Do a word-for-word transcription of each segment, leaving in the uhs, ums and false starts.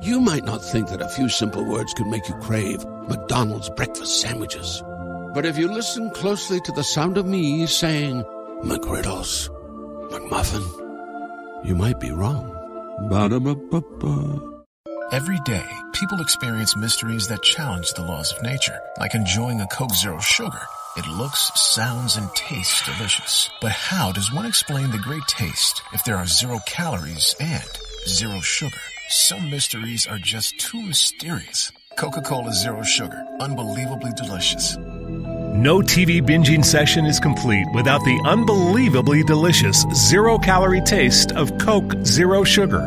You might not think that a few simple words could make you crave McDonald's breakfast sandwiches. But if you listen closely to the sound of me saying McGriddles, McMuffin, you might be wrong. Ba-da-ba-ba-ba. Every day, people experience mysteries that challenge the laws of nature, like enjoying a Coke Zero Sugar. It looks, sounds, and tastes delicious. But how does one explain the great taste if there are zero calories and zero sugar? Some mysteries are just too mysterious. Coca-Cola Zero Sugar. Unbelievably delicious. No T V binging session is complete without the unbelievably delicious zero-calorie taste of Coke Zero Sugar.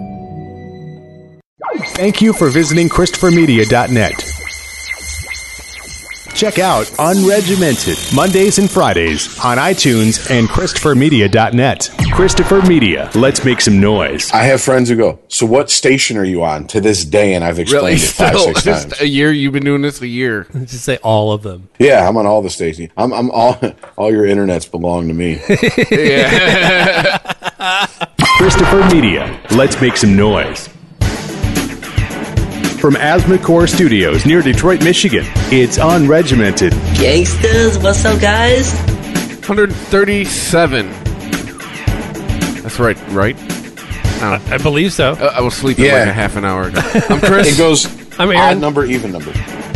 Thank you for visiting Christopher Media dot net. Check out Unregimented Mondays and Fridays on iTunes and Christopher Media dot net. Christopher Media, let's make some noise. I have friends who go, so what station are you on to this day? And I've explained really? it five, Still, six times. A year? You've been doing this a year. Just say all of them. Yeah, I'm on all the stations. I'm, I'm all, all your internets belong to me. Yeah. Christopher Media, let's make some noise. From Asthmacore Studios near Detroit, Michigan, it's Unregimented. Gangsters, what's up, guys? one thirty-seven. That's right, right? I, I believe so. Uh, I was sleeping Yeah. like a half an hour ago. I'm Chris. It goes I'm odd Aaron. number, even number.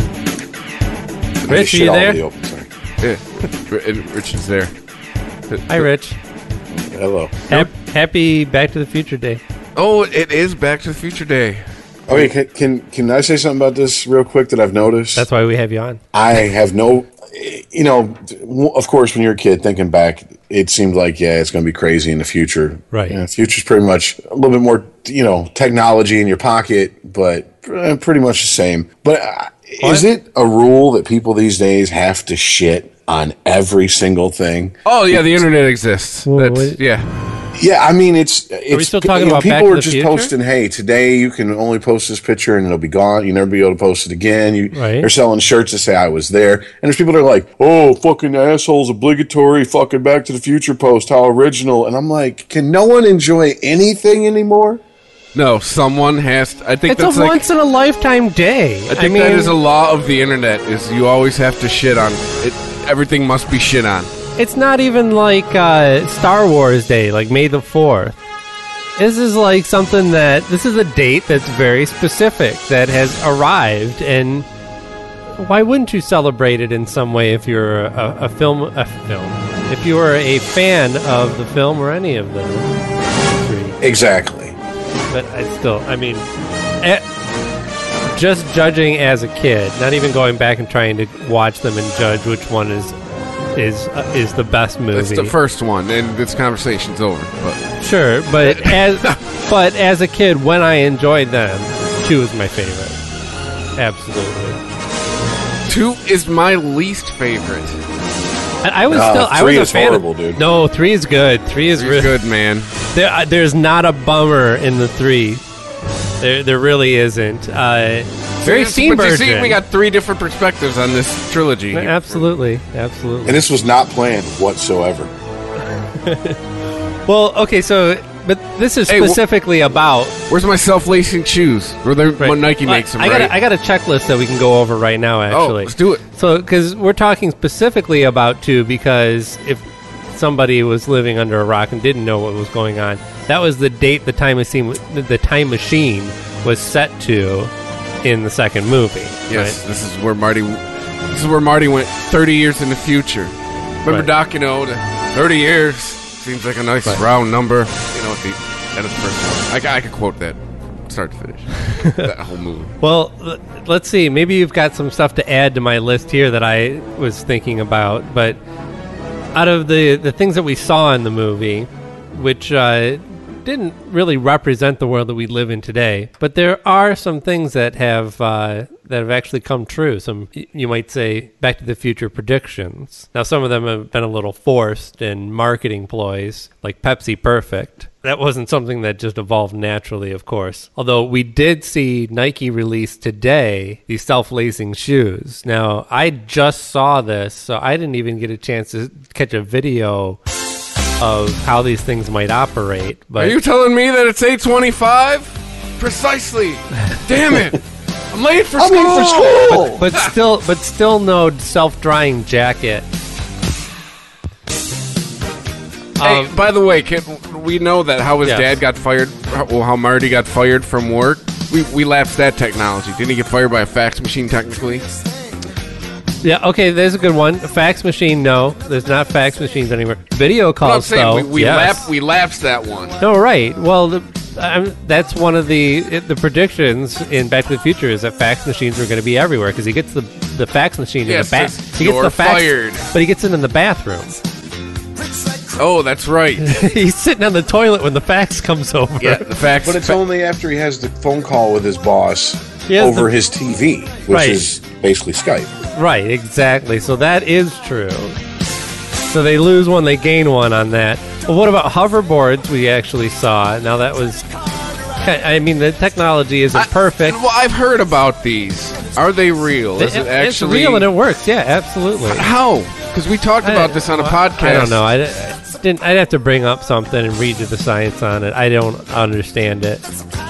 Rich, are you there? The open, sorry. Yeah. And Richard's there. Hi, Rich. Hello. Hap- happy Back to the Future Day. Oh, it is Back to the Future Day. Okay, can, can can I say something about this real quick that I've noticed? That's why we have you on. I have no, you know, of course, when you're a kid, thinking back, it seemed like, yeah, it's going to be crazy in the future. Right. You know, the future's pretty much a little bit more, you know, technology in your pocket, but pretty much the same. But uh, is it a rule that people these days have to shit on every single thing? Oh, yeah, the internet exists. Well, That's, wait. yeah. Yeah, I mean, it's it's. Are we still talking you know, about people Back to are the just Future? posting, hey, today you can only post this picture and it'll be gone. You never be able to post it again. You, Right. They're selling shirts that say I was there, and there's people that are like, oh, fucking assholes, obligatory, fucking Back to the Future post, how original. And I'm like, can no one enjoy anything anymore? No, someone has to. I think It's that's a like. once in a lifetime day. I think I mean, that is a law of the internet. Is you always have to shit on it. Everything must be shit on. it's not even like uh, Star Wars Day, like May the fourth. This is like something that, this is a date that's very specific, that has arrived, and why wouldn't you celebrate it in some way if you're a, a film, a film, if you were a fan of the film or any of the three? Exactly. But I still, I mean, eh, just judging as a kid, not even going back and trying to watch them and judge which one is is uh, is the best movie. It's the first one, and this conversation's over. But Sure, but as but as a kid, when I enjoyed them, two is my favorite. Absolutely. two is my least favorite. And I was No, still I three was a is fan horrible, of, dude. No, three is good. Three is It's really good, man. There, uh, there's not a bummer in the three. There, there really isn't. Uh, very But you Steenburgen. see, we got three different perspectives on this trilogy. Absolutely, absolutely. And this was not planned whatsoever. Well, okay, so but this is Hey, wh- specifically about. Where's my self-lacing shoes? Or they're, Right. what Nike Well, makes them, I got right? a, I got a checklist that we can go over right now. Actually, Oh, let's do it. So, because we're talking specifically about two, because if somebody was living under a rock and didn't know what was going on, that was the date the time machine the time machine was set to in the second movie. Yes, right? this is where Marty. This is where Marty went thirty years in the future. Remember, Right. Doc? You know, the thirty years seems like a nice Right. round number. You know, at the end of the first one, I, ca- I could quote that, start to finish, that whole movie. Well, l- let's see. Maybe you've got some stuff to add to my list here that I was thinking about. But out of the, the things that we saw in the movie, which uh, didn't really represent the world that we live in today, but there are some things that have uh, that have actually come true. Some, y- you might say, Back to the Future predictions. Now, some of them have been a little forced in marketing ploys, like Pepsi Perfect. That wasn't something that just evolved naturally, of course. Although we did see Nike release today these self-lacing shoes. Now, I just saw this, so I didn't even get a chance to catch a video of how these things might operate. But Are you telling me that it's eight twenty-five? Precisely. Damn it. I'm late for I'm school. late for school. But still, but still, no self-drying jacket. Hey, Um, by the way, kid, we know that how his Yes. dad got fired, well, how Marty got fired from work. We we lapsed that technology. Didn't he get fired by a fax machine, technically? Yeah, okay, there's a good one. A fax machine, no. There's not fax machines anymore. Video Well, I'm calls, saying though. we, we, yes. lap, we lapsed that one. No, right. Well, the, um, that's one of the it, the predictions in Back to the Future is that fax machines were going to be everywhere because he gets the the fax machine Yeah, in it the bath. says, He gets "You're the fax, fired." but he gets it in the bathroom. Oh, that's right. He's sitting on the toilet when the fax comes over. Yeah, the fax. But it's only after he has the phone call with his boss He has over the- his T V, which Right. is basically Skype. Right, exactly. So that is true. So they lose one, they gain one on that. Well, what about hoverboards? We actually saw. Now that was. I mean, the technology isn't I- perfect. Well, I've heard about these. Are they real? Is it, It- actually it's real and it works. Yeah, absolutely. How? Because we talked about this on a well, podcast. I don't know. I, I didn't. I'd have to bring up something and read you the science on it. I don't understand it.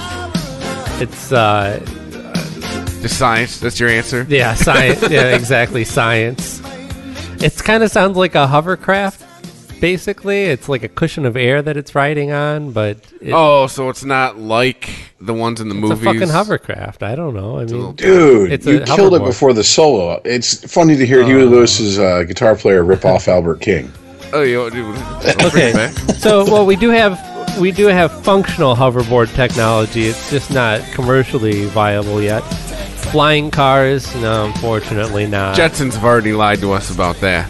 It's uh, Just science. That's your answer. yeah, science. Yeah, exactly, science. It kind of sounds like a hovercraft. Basically, it's like a cushion of air that it's riding on, but it, Oh, so it's not like the ones in the it's movies. a fucking hovercraft. I don't know. I mean, Dude, It's you a killed it hoverboard. before the solo. It's funny to hear Huey Lewis's uh, guitar player rip off Albert King. Oh, you dude. okay. So, well, we do have we do have functional hoverboard technology. It's just not commercially viable yet. Flying cars, no, unfortunately not. Jetsons have already lied to us about that.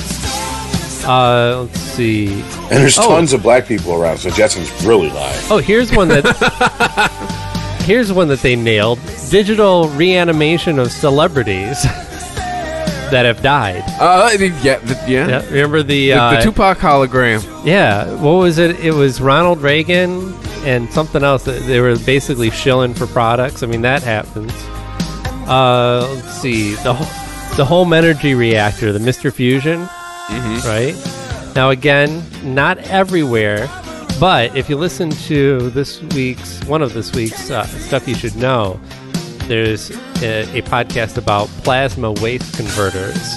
Uh, let's see. And there's Oh. tons of black people around, so Jetson's really lying. Oh, here's one that here's one that they nailed: digital reanimation of celebrities that have died. Uh, yeah, the, yeah. Yeah, remember the The, uh, the Tupac hologram. Yeah, what was it? It was Ronald Reagan and something else. That they were basically shilling for products. I mean, that happens. Uh, let's see the the home energy reactor, the Mister Fusion. Mm-hmm. Right now, again, not everywhere, but if you listen to this week's one of this week's uh, stuff you should know, there's a, a podcast about plasma waste converters,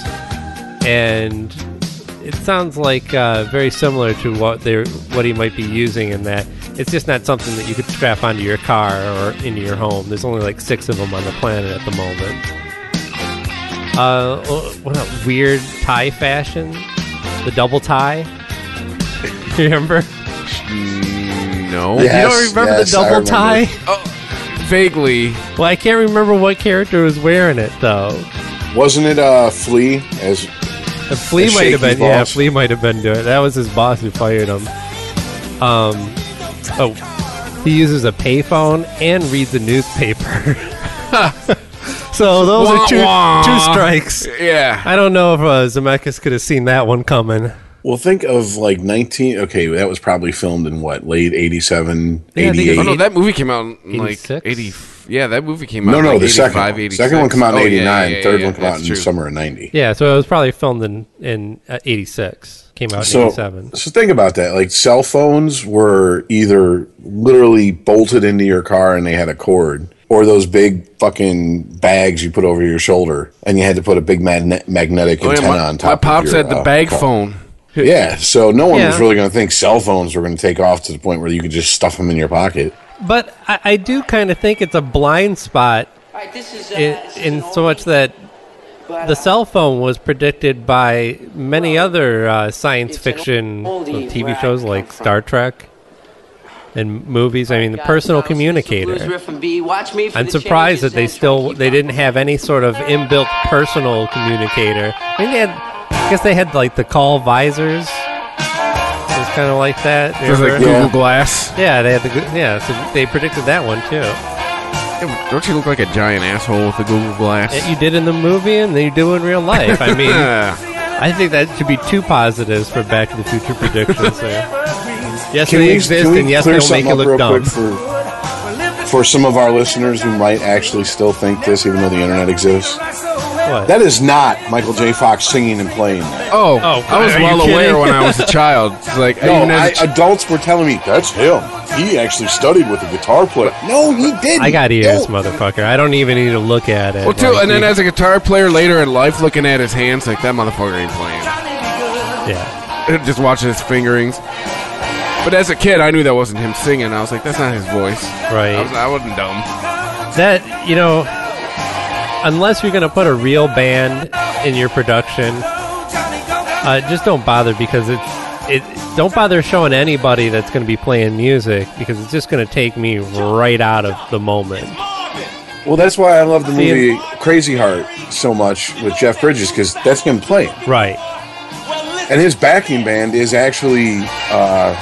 and it sounds like uh, very similar to what they what he might be using in that. It's just not something that you could strap onto your car or into your home. There's only like six of them on the planet at the moment. Uh, what a weird tie fashion, the double tie. You remember? Mm, no. Yeah. You don't Yes, remember yes, the I double remember. tie? Oh, vaguely. Well, I can't remember what character was wearing it though. Wasn't it uh, Flea? As A Flea The might have shaky been, yeah, boss. Flea might have been doing it. That was his boss who fired him. Um, oh, he uses a payphone and reads a newspaper. So those Wah, are two wah. two strikes. Yeah. I don't know if uh, Zemeckis could have seen that one coming. well, think of like nineteen. Okay, that was probably filmed in what, late eighty-seven, Yeah, I think eighty-eight. Oh no, that movie came out in like eighty-six? eighty. Yeah, that movie came out. No, in no, like the second eighty-five, one. eighty-six. Second one came out in Oh, yeah, eighty-nine. yeah, yeah, Third yeah, one came out that's in true. summer of ninety. Yeah, so it was probably filmed in in uh, eighty-six. Came out in So, eighty-seven. so think about that. Like cell phones were either literally bolted into your car and they had a cord, or those big fucking bags you put over your shoulder, and you had to put a big magne- magnetic Oh, yeah, antenna my, on my top. pops of your, had the uh, bag car. phone. Yeah, so no one was Yeah. really going to think cell phones were going to take off to the point where you could just stuff them in your pocket. But I, I do kind of think it's a blind spot in, in so much that the cell phone was predicted by many other uh, science fiction T V shows like Star Trek and movies. I mean, the personal communicator. I'm surprised that they still they didn't have any sort of inbuilt personal communicator. I mean, they had, I guess they had like the call visors. It was kind of like that. It was like Remember? Google Yeah. Glass. Yeah, they had the good- yeah. So they predicted that one too. Yeah, don't you look like a giant asshole with the Google Glass? You did in the movie, and then you do in real life. I mean, I think that should be two positives for Back to the Future predictions there. Yes, Can they we, exist, can we and yes, clear they'll make something you up look real dumb. quick for, for some of our listeners who might actually still think this, even though the internet exists? What? That is not Michael J. Fox singing and playing that. oh, Oh, I was are you well aware kidding? when I was a child. It's like, No, even I, as a ch- adults were telling me, that's him. He actually studied with a guitar player. No, he didn't. I got ears, no. motherfucker. I don't even need to look at it. Well, too, like, and then you, as a guitar player later in life, looking at his hands, like, that motherfucker ain't playing. Yeah. Just watching his fingerings. But as a kid, I knew that wasn't him singing. I was like, that's not his voice. Right. I, was, I wasn't dumb. That, you know, unless you're going to put a real band in your production, uh, just don't bother because it's, it, don't bother showing anybody that's going to be playing music because it's just going to take me right out of the moment. Well, that's why I love the movie Crazy Heart so much with Jeff Bridges because that's him playing. Right. And his backing band is actually, uh,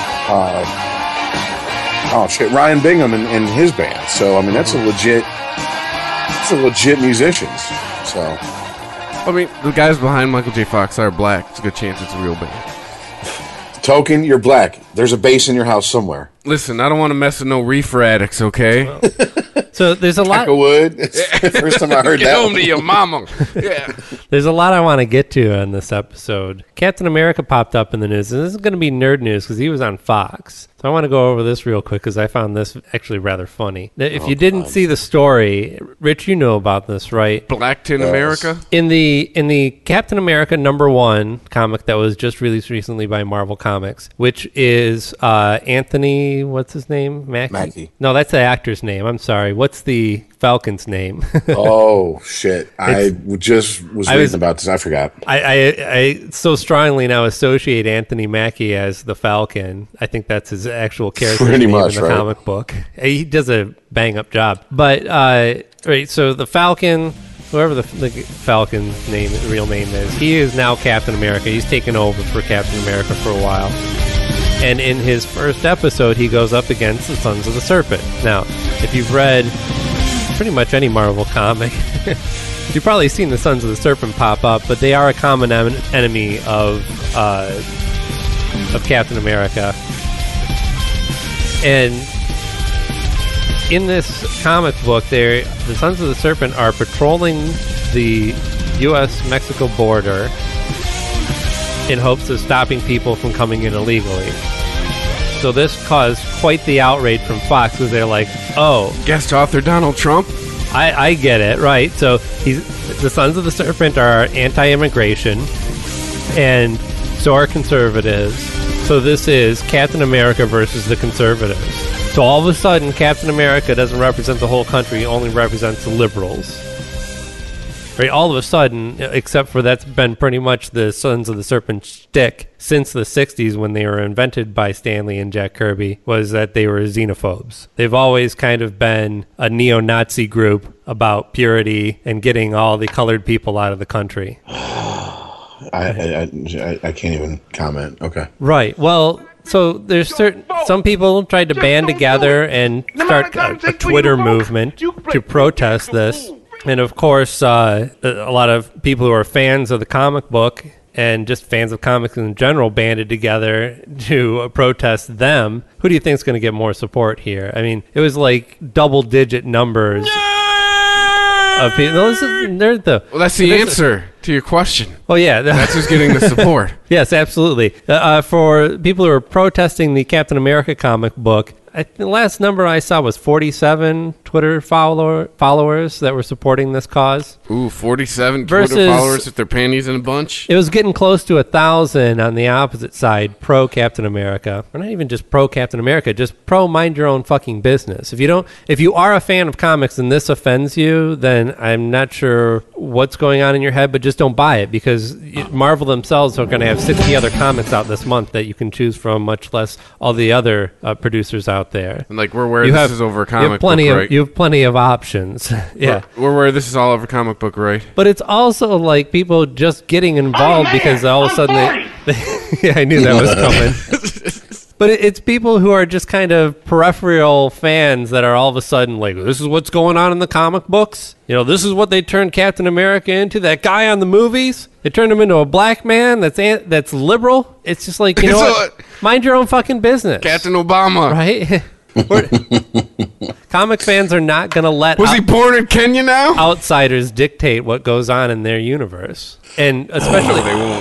uh, oh shit, Ryan Bingham and, and his band. So, I mean, that's a legit, that's a legit musicians. So, I mean, the guys behind Michael J. Fox are black. It's a good chance it's a real band. Token, you're black. There's a bass in your house somewhere. Listen, I don't want to mess with no reefer addicts, okay? So there's a lot. Wood. First time I heard Get that. home one. to your mama. Yeah. There's a lot I want to get to on this episode. Captain America popped up in the news, and this is going to be nerd news because he was on Fox. So I want to go over this real quick because I found this actually rather funny. Now, if Oh, you didn't God. see the story, Rich, you know about this, right? Blackton Yes. America? In the in the Captain America number one comic that was just released recently by Marvel Comics, which is uh, Anthony, what's his name? Mackie? Mackie. No, that's the actor's name. I'm sorry. What's the Falcon's name? Oh shit! I just was I reading was- about this. I forgot. I, I I so strongly now associate Anthony Mackie as the Falcon. I think that's his actual character Pretty name much, in the right. comic book. He does a bang up job. But uh, right, so the Falcon, whoever the, the Falcon's name, real name is, he is now Captain America. He's taken over for Captain America for a while. And in his first episode, he goes up against the Sons of the Serpent. Now, if you've read pretty much any Marvel comic, you've probably seen the Sons of the Serpent pop up, but they are a common em- enemy of uh, of Captain America. And in this comic book, they the Sons of the Serpent are patrolling the U S Mexico border in hopes of stopping people from coming in illegally. So this caused quite the outrage from Fox because they're like, oh, Guest author Donald Trump? I, I get it, right? So he's the Sons of the Serpent are anti-immigration, and so are conservatives. So this is Captain America versus the conservatives. So all of a sudden, Captain America doesn't represent the whole country; he only represents the liberals. Right? All of a sudden, except for that's been pretty much the Sons of the Serpent shtick since the sixties when they were invented by Stanley and Jack Kirby, was that they were xenophobes. They've always kind of been a neo-Nazi group about purity and getting all the colored people out of the country. I, I, I I can't even comment. Okay. Right. Well, so there's certain some people tried to band together and start a, a Twitter movement to protest this. And of course, uh, a lot of people who are fans of the comic book and just fans of comics in general banded together to uh, protest them. Who do you think is going to get more support here? I mean, it was like double-digit numbers of people. No, this is, they're the, Well, that's the this- answer to your question. Well, yeah. That's who's getting the support. Yes, absolutely. Uh, uh, for people who are protesting the Captain America comic book, I, the last number I saw was forty-seven Twitter follower, followers that were supporting this cause. Ooh, forty-seven Versus- Twitter followers with their panties in a bunch. It was getting close to a thousand on the opposite side, pro Captain America. Or not even just pro Captain America, just pro mind your own fucking business. If you don't, if you are a fan of comics and this offends you, then I'm not sure what's going on in your head, but just don't buy it because Marvel themselves are going to have sixty other comics out this month that you can choose from, much less all the other uh, producers out there. And like we're aware You this have- is over a You comic have plenty book, of right? you have plenty of options. Yeah. We're, we're aware this is all over comic book, right? But it's also like people just getting involved because all of a sudden they, they yeah, I knew that was coming. But it, it's people who are just kind of peripheral fans that are all of a sudden like, this is what's going on in the comic books. You know, this is what they turned Captain America into. That guy on the movies, they turned him into a black man that's an, that's liberal. It's just like, you know So, what? Mind your own fucking business. Captain Obama. Right? We're- Comic fans are not going to let Was out- he born in Kenya now? outsiders dictate what goes on in their universe. And especially No, they won't.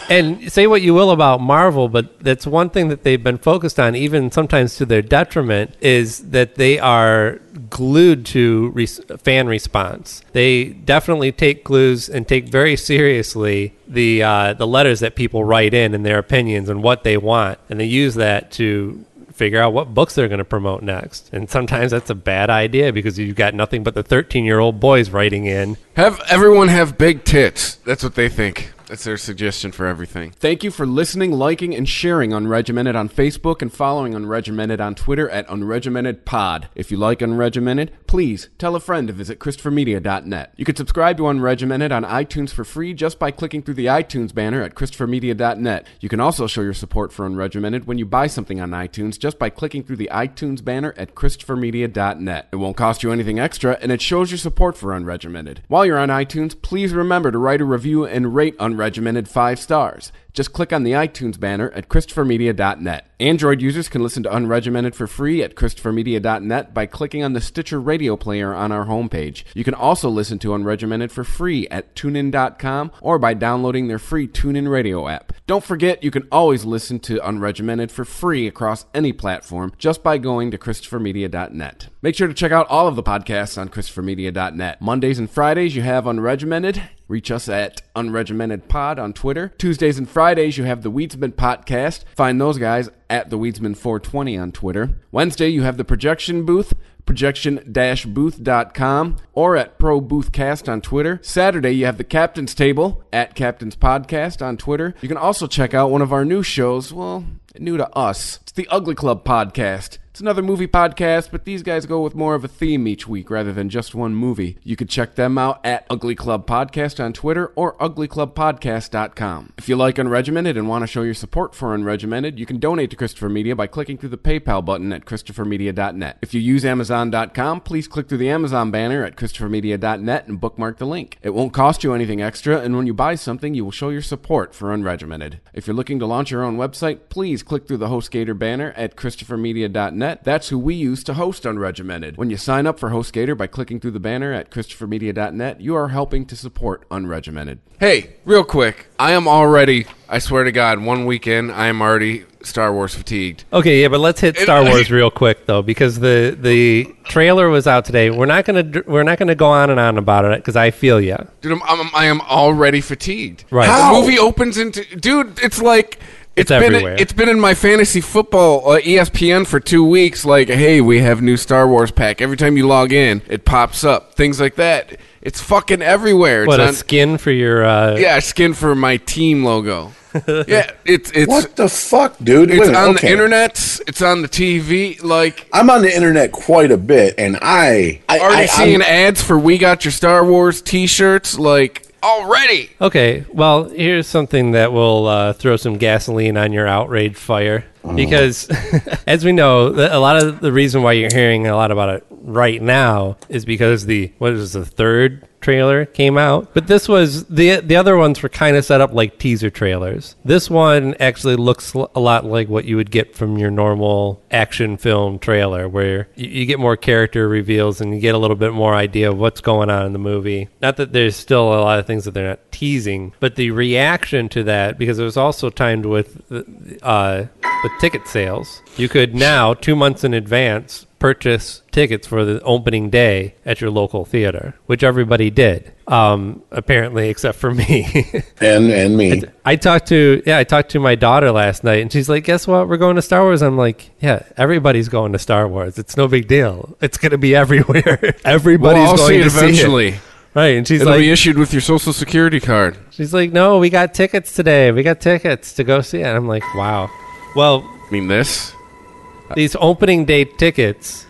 And say what you will about Marvel, but that's one thing that they've been focused on, even sometimes to their detriment, is that they are glued to res- fan response. They definitely take clues and take very seriously the uh, the letters that people write in and their opinions and what they want, and they use that to figure out what books they're going to promote next. And sometimes that's a bad idea because you've got nothing but the thirteen-year-old boys writing in. Have everyone have big tits. That's what they think. That's their suggestion for everything. Thank you for listening, liking, and sharing Unregimented on Facebook and following Unregimented on Twitter at UnregimentedPod. If you like Unregimented, please tell a friend to visit Christopher Media dot net. You can subscribe to Unregimented on iTunes for free just by clicking through the iTunes banner at Christopher Media dot net. You can also show your support for Unregimented when you buy something on iTunes just by clicking through the iTunes banner at Christopher Media dot net. It won't cost you anything extra, and it shows your support for Unregimented. While you're on iTunes, please remember to write a review and rate Unregimented Regimented five stars. Just click on the iTunes banner at Christopher Media dot net. Android users can listen to Unregimented for free at Christopher Media dot net by clicking on the Stitcher radio player on our homepage. You can also listen to Unregimented for free at tune in dot com or by downloading their free TuneIn Radio app. Don't forget, you can always listen to Unregimented for free across any platform just by going to Christopher Media dot net. Make sure to check out all of the podcasts on Christopher Media dot net. Mondays and Fridays, you have Unregimented. Reach us at UnregimentedPod on Twitter. Tuesdays and Fridays, you have the Weedsman Podcast. Find those guys at the Weedsman four twenty on Twitter. Wednesday, you have the Projection Booth, projection dash booth dot com, or at Pro Boothcast on Twitter. Saturday, you have the Captain's Table at Captain's Podcast on Twitter. You can also check out one of our new shows, well, new to us. It's the Ugly Club Podcast. It's another movie podcast, but these guys go with more of a theme each week rather than just one movie. You could check them out at Ugly Club Podcast on Twitter or ugly club podcast dot com. If you like Unregimented and want to show your support for Unregimented, you can donate to Christopher Media by clicking through the PayPal button at Christopher Media dot net. If you use Amazon dot com, please click through the Amazon banner at Christopher Media dot net and bookmark the link. It won't cost you anything extra, and when you buy something, you will show your support for Unregimented. If you're looking to launch your own website, please click through the HostGator banner at Christopher Media dot net. That's who we use to host Unregimented. When you sign up for HostGator by clicking through the banner at Christopher Media dot net, you are helping to support Unregimented. Hey, real quick, I am already, I swear to God, one weekend, I am already Star Wars fatigued. Okay, yeah, but let's hit Star Wars real quick though, because the the trailer was out today. We're not gonna we're not gonna go on and on about it because I feel ya, dude. I'm, I'm I am already fatigued. Right, How? The movie opens into, dude. It's like. It's, it's been everywhere. it's been in my fantasy football uh, E S P N for two weeks. Like, hey, we have new Star Wars pack. Every time you log in, it pops up. Things like that. It's fucking everywhere. It's what, a on, skin for your... Uh... Yeah, a skin for my team logo. Yeah, it's it's. What the fuck, dude? It's Wait, on okay. the internet. It's on the T V. Like, I'm on the internet quite a bit, and I, I already I, seeing I'm, ads for "We Got Your Star Wars" T-shirts. Like. Already. Okay, well, here's something that will uh, throw some gasoline on your outrage fire. Because, as we know, a lot of the reason why you're hearing a lot about it right now is because the, what is the third trailer came out. But this was, the the other ones were kind of set up like teaser trailers. This one actually looks a lot like what you would get from your normal action film trailer, where you, you get more character reveals and you get a little bit more idea of what's going on in the movie. Not that there's still a lot of things that they're not teasing, but the reaction to that, because it was also timed with uh, with ticket sales. You could now, two months in advance, purchase tickets for the opening day at your local theater, which everybody did, um, apparently, except for me. and and me. I, I talked to yeah, I talked to my daughter last night, and she's like, "Guess what? We're going to Star Wars." I'm like, "Yeah, everybody's going to Star Wars. It's no big deal. It's going to be everywhere. Everybody's well, I'll going see it to eventually." see it." Right, and she's It'll like, be issued with your social security card. She's like, "No, we got tickets today. We got tickets to go see it." And I'm like, "Wow." Well, I mean this. These opening day tickets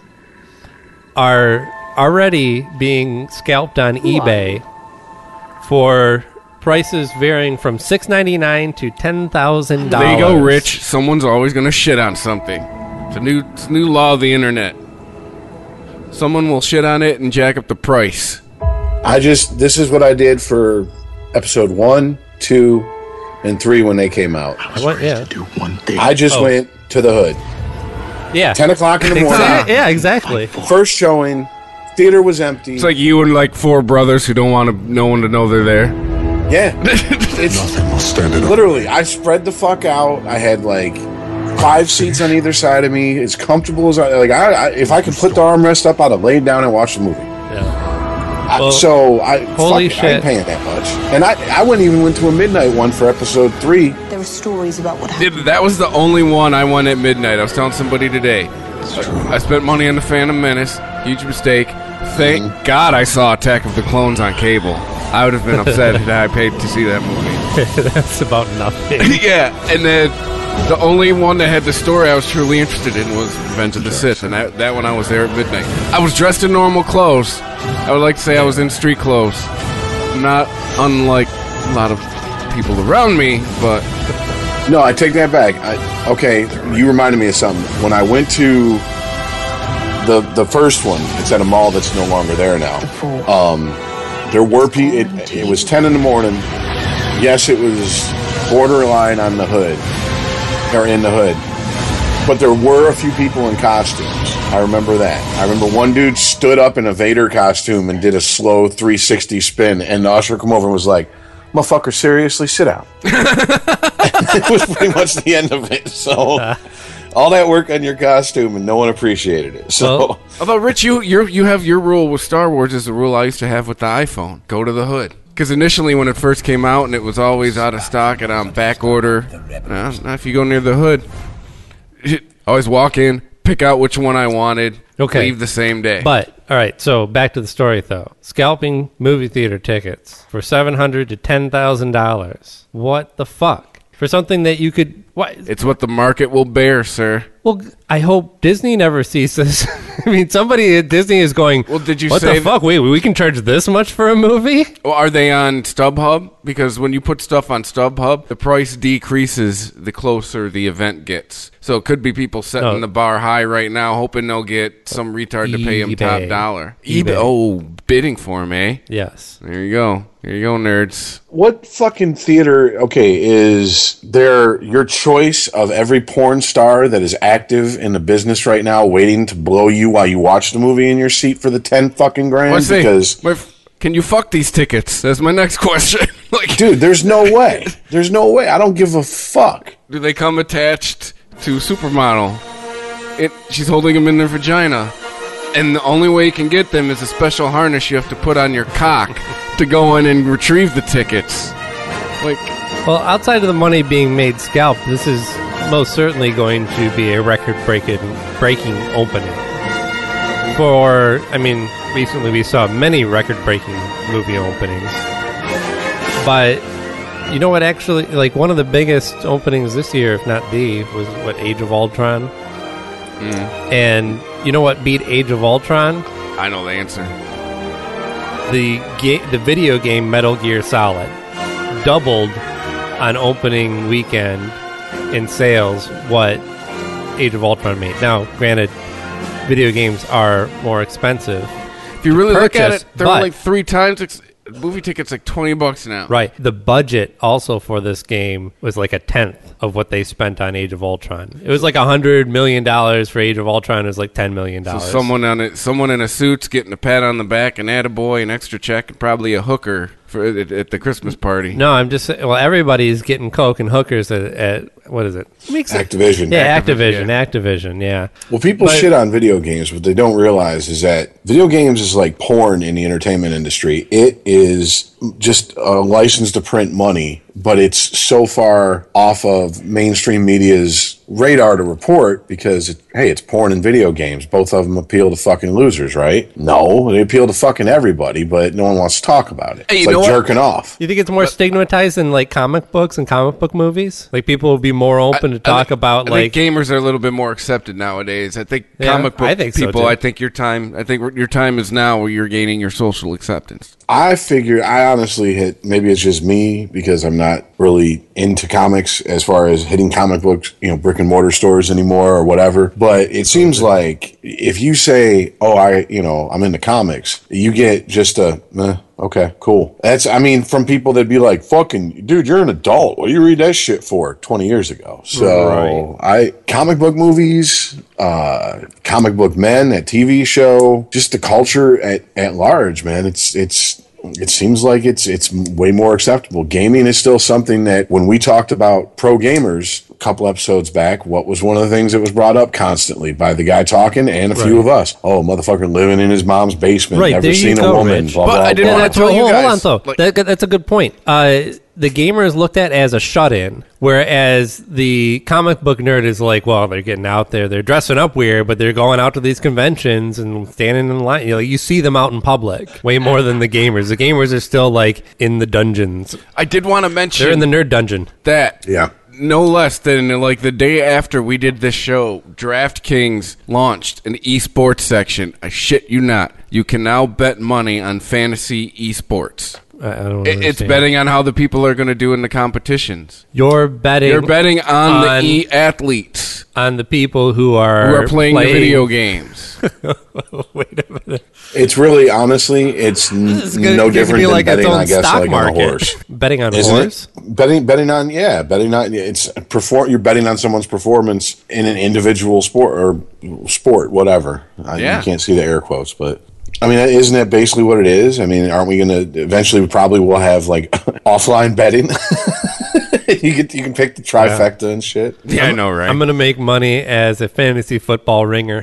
are already being scalped on eBay for prices varying from six ninety-nine to ten thousand dollars. There you go, Rich. Someone's always going to shit on something. It's a new, it's a new law of the internet. Someone will shit on it and jack up the price. I just, this is what I did for episode one, two, and three when they came out. I was What- ready yeah. to do one thing. I just Oh. went to the hood. Yeah, ten o'clock in the morning. Exactly. Yeah, exactly. First showing. Theater was empty. It's like you and like four brothers who don't want to, no one to know they're there. Yeah. It's Nothing will stand it up. literally, I spread the fuck out. I had like five seats on either side of me, as comfortable as I like. I, I if I could put the armrest up, I'd have laid down and watched the movie. Yeah. I, Well, so I holy fuck it, I ain't shit. paying that much. And I I went even went to a midnight one for episode three. There are stories about what happened. Dude, that was the only one I went at midnight. I was telling somebody today. I spent money on the Phantom Menace. Huge mistake. Thank Mm-hmm. God I saw Attack of the Clones on cable. I would have been upset had I paid to see that movie. That's about nothing. Yeah, and then the only one that had the story I was truly interested in was Revenge of the Sith, and that, that one I was there at midnight. I was dressed in normal clothes. I would like to say I was in street clothes. Not unlike a lot of people around me, but... No, I take that back. I, okay, you reminded me of something. When I went to the the first one, it's at a mall that's no longer there now. Um, there were people. It, it was ten in the morning. Yes, it was borderline on the hood or in the hood, but there were a few people in costumes. I remember that. I remember one dude stood up in a Vader costume and did a slow three sixty spin, and the usher come over and was like, "Motherfucker, seriously, sit down." It was pretty much the end of it. So all that work on your costume and no one appreciated it. So Well, Although, Rich, you you you have your rule with Star Wars is the rule I used to have with the iPhone. Go to the hood. Because initially when it first came out and it was always out of stock and on back order, uh, now if you go near the hood, you always walk in, pick out which one I wanted, Okay. leave the same day. But, all right, so back to the story, though. Scalping movie theater tickets for seven hundred dollars to ten thousand dollars. What the fuck? For something that you could... What? It's what the market will bear, sir. Well, I hope Disney never sees this. I mean, somebody at Disney is going, Well, did you what say the fuck? Wait, we can charge this much for a movie? Well, are they on StubHub? Because when you put stuff on StubHub, the price decreases the closer the event gets. So it could be people setting No. the bar high right now, hoping they'll get some retard to pay them top eBay. dollar. eBay. Oh, bidding for them, eh? Yes. There you go. There you go, nerds. what fucking theater, okay, is there your choice of every porn star that is active in the business right now waiting to blow you while you watch the movie in your seat for the ten fucking grand? Well, I say, Because, my f- can you fuck these tickets? That's my next question. Like, dude, there's no way. There's no way. I don't give a fuck. do they come attached to Supermodel? It, she's holding them in their vagina. And the only way you can get them is a special harness you have to put on your cock to go in and retrieve the tickets. Like, Well, outside of the money being made scalped, this is most certainly going to be a record-breaking breaking opening. For, I mean, recently we saw many record-breaking movie openings. But, you know what actually, like, one of the biggest openings this year, if not the, was, what, Age of Ultron? And you know what beat Age of Ultron? I know the answer. The ga- the video game Metal Gear Solid doubled on opening weekend in sales what Age of Ultron made. Now, granted, video games are more expensive. If you really look at purchase, it, they're but- like three times. Ex- movie tickets like twenty bucks now. Right. The budget also for this game was like a tenth of what they spent on Age of Ultron. It was like a hundred million dollars for Age of Ultron. It was like ten million So dollars. someone on it, someone in a suit's getting a pat on the back, an attaboy, an extra check, and probably a hooker for at, at the Christmas party. No, I'm just saying. Well, everybody's getting coke and hookers at, at what is it? Makes it- Activision. Yeah, Activision, Activision. Activision. Yeah. Well, people But- shit on video games. What they don't realize is that video games is like porn in the entertainment industry. It is just a license to print money, but it's so far off of mainstream media's radar to report because, it, hey, it's porn and video games. Both of them appeal to fucking losers, right? No, they appeal to fucking everybody, but no one wants to talk about it. Hey, you it's like know what? jerking off. You think it's more stigmatized than like comic books and comic book movies? Like people will be more open to I talk think- about I like think gamers are a little bit more accepted nowadays. I think Yeah, comic book I think so, people. too. I think your time. I think your time is now where you're gaining your social acceptance. I figure, I honestly hit, maybe it's just me because I'm not really into comics as far as hitting comic books, you know, brick and mortar stores anymore or whatever. But it seems like if you say, oh, I, you know, I'm into comics, you get just a, eh, okay, cool. That's, I mean, from people that'd be like, fucking, dude, you're an adult. What do you read that shit for twenty years ago? So I, comic book movies, uh, comic book men, that T V show, just the culture at, at large, man. It's, it's, it seems like it's it's way more acceptable. Gaming is still something that when we talked about pro gamers a couple episodes back, what was one of the things that was brought up constantly by the guy talking and a right. few of us? Oh, motherfucker living in his mom's basement, right, never seen go, a woman, Rich. blah, but blah, I didn't blah. want to tell you hold, guys. Hold on, though. Like, that, that's a good point. Uh, the gamer is looked at as a shut-in, whereas the comic book nerd is like, well, they're getting out there, they're dressing up weird, but they're going out to these conventions and standing in line. You know, you see them out in public way more than the gamers. The gamers are still like in the dungeons. I did want to mention They're in the nerd dungeon. that. Yeah. No less than like the day after we did this show, DraftKings launched an esports section. I shit you not. You can now bet money on fantasy esports. I, I don't It, it's understand. betting on how the people are going to do in the competitions. You're betting. You're betting on, on the e-athletes on the people who are who are playing, the video games. Wait a minute. It's really, honestly, it's n- It's gonna- no it's gonna different be than like its betting, own I guess, stock like market. on a horse. Betting on Isn't horse. it? Betting, betting on, yeah, betting on, it's perform. You're betting on someone's performance in an individual sport or sport, whatever. I, Yeah. You can't see the air quotes, but I mean, isn't that basically what it is? I mean, aren't we going to eventually? We probably will have like offline betting. you can you can pick the trifecta yeah. and shit. Yeah, I know, right? I'm gonna make money as a fantasy football ringer.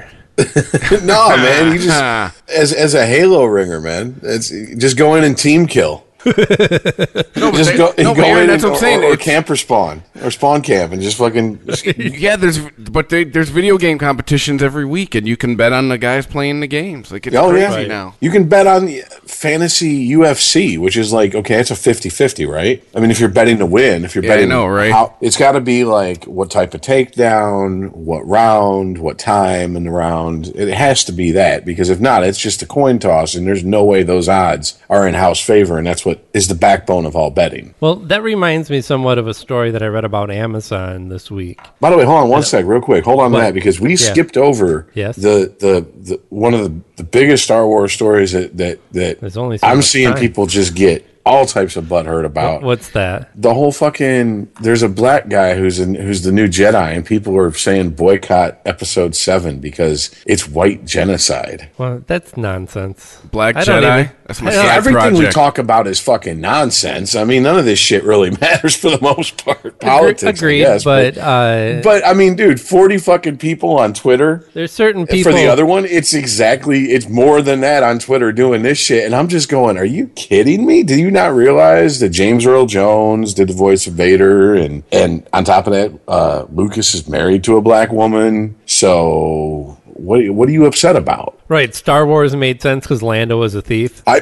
No, man, you just as as a Halo ringer, man. It's just go in and team kill. no, just they, go, no, go Aaron, in that's and, what I'm saying. or, or It's- camper spawn or spawn camp and just fucking. yeah, there's but they, there's video game competitions every week, and you can bet on the guys playing the games. Like it's Oh, crazy yeah. Right. now. You can bet on fantasy U F C, which is like, okay, it's a fifty-fifty, right? I mean, if you're betting to win, if you're Yeah, I betting, know, right? how, it's got to be like what type of takedown, what round, what time in the round. It has to be that, because if not, it's just a coin toss, and there's no way those odds are in house favor, and that's what is the backbone of all betting. Well, that reminds me somewhat of a story that I read about Amazon this week. By the way, hold on one sec, real quick. Hold on What? to that, because we Yeah. skipped over Yes. the, the the one of the, the biggest Star Wars stories that that, that There's only so I'm much seeing time. people just get all types of butthurt about. What's that? The whole fucking there's a black guy who's in, who's the new Jedi, and people are saying boycott Episode Seven because it's white genocide. Well, that's nonsense. Black I don't Jedi. even- That's my I don't- side Everything we project. talk about is fucking nonsense. I mean, none of this shit really matters for the most part. Politics, Agreed, I guess, but uh, but I mean, dude, forty fucking people on Twitter. there's certain people. For the other one, it's exactly, it's more than that on Twitter doing this shit. And I'm just going, are you kidding me? Do you not realize that James Earl Jones did the voice of Vader? And, and on top of that, uh, Lucas is married to a black woman. So what, what are you upset about? Right, Star Wars made sense because Lando was a thief. I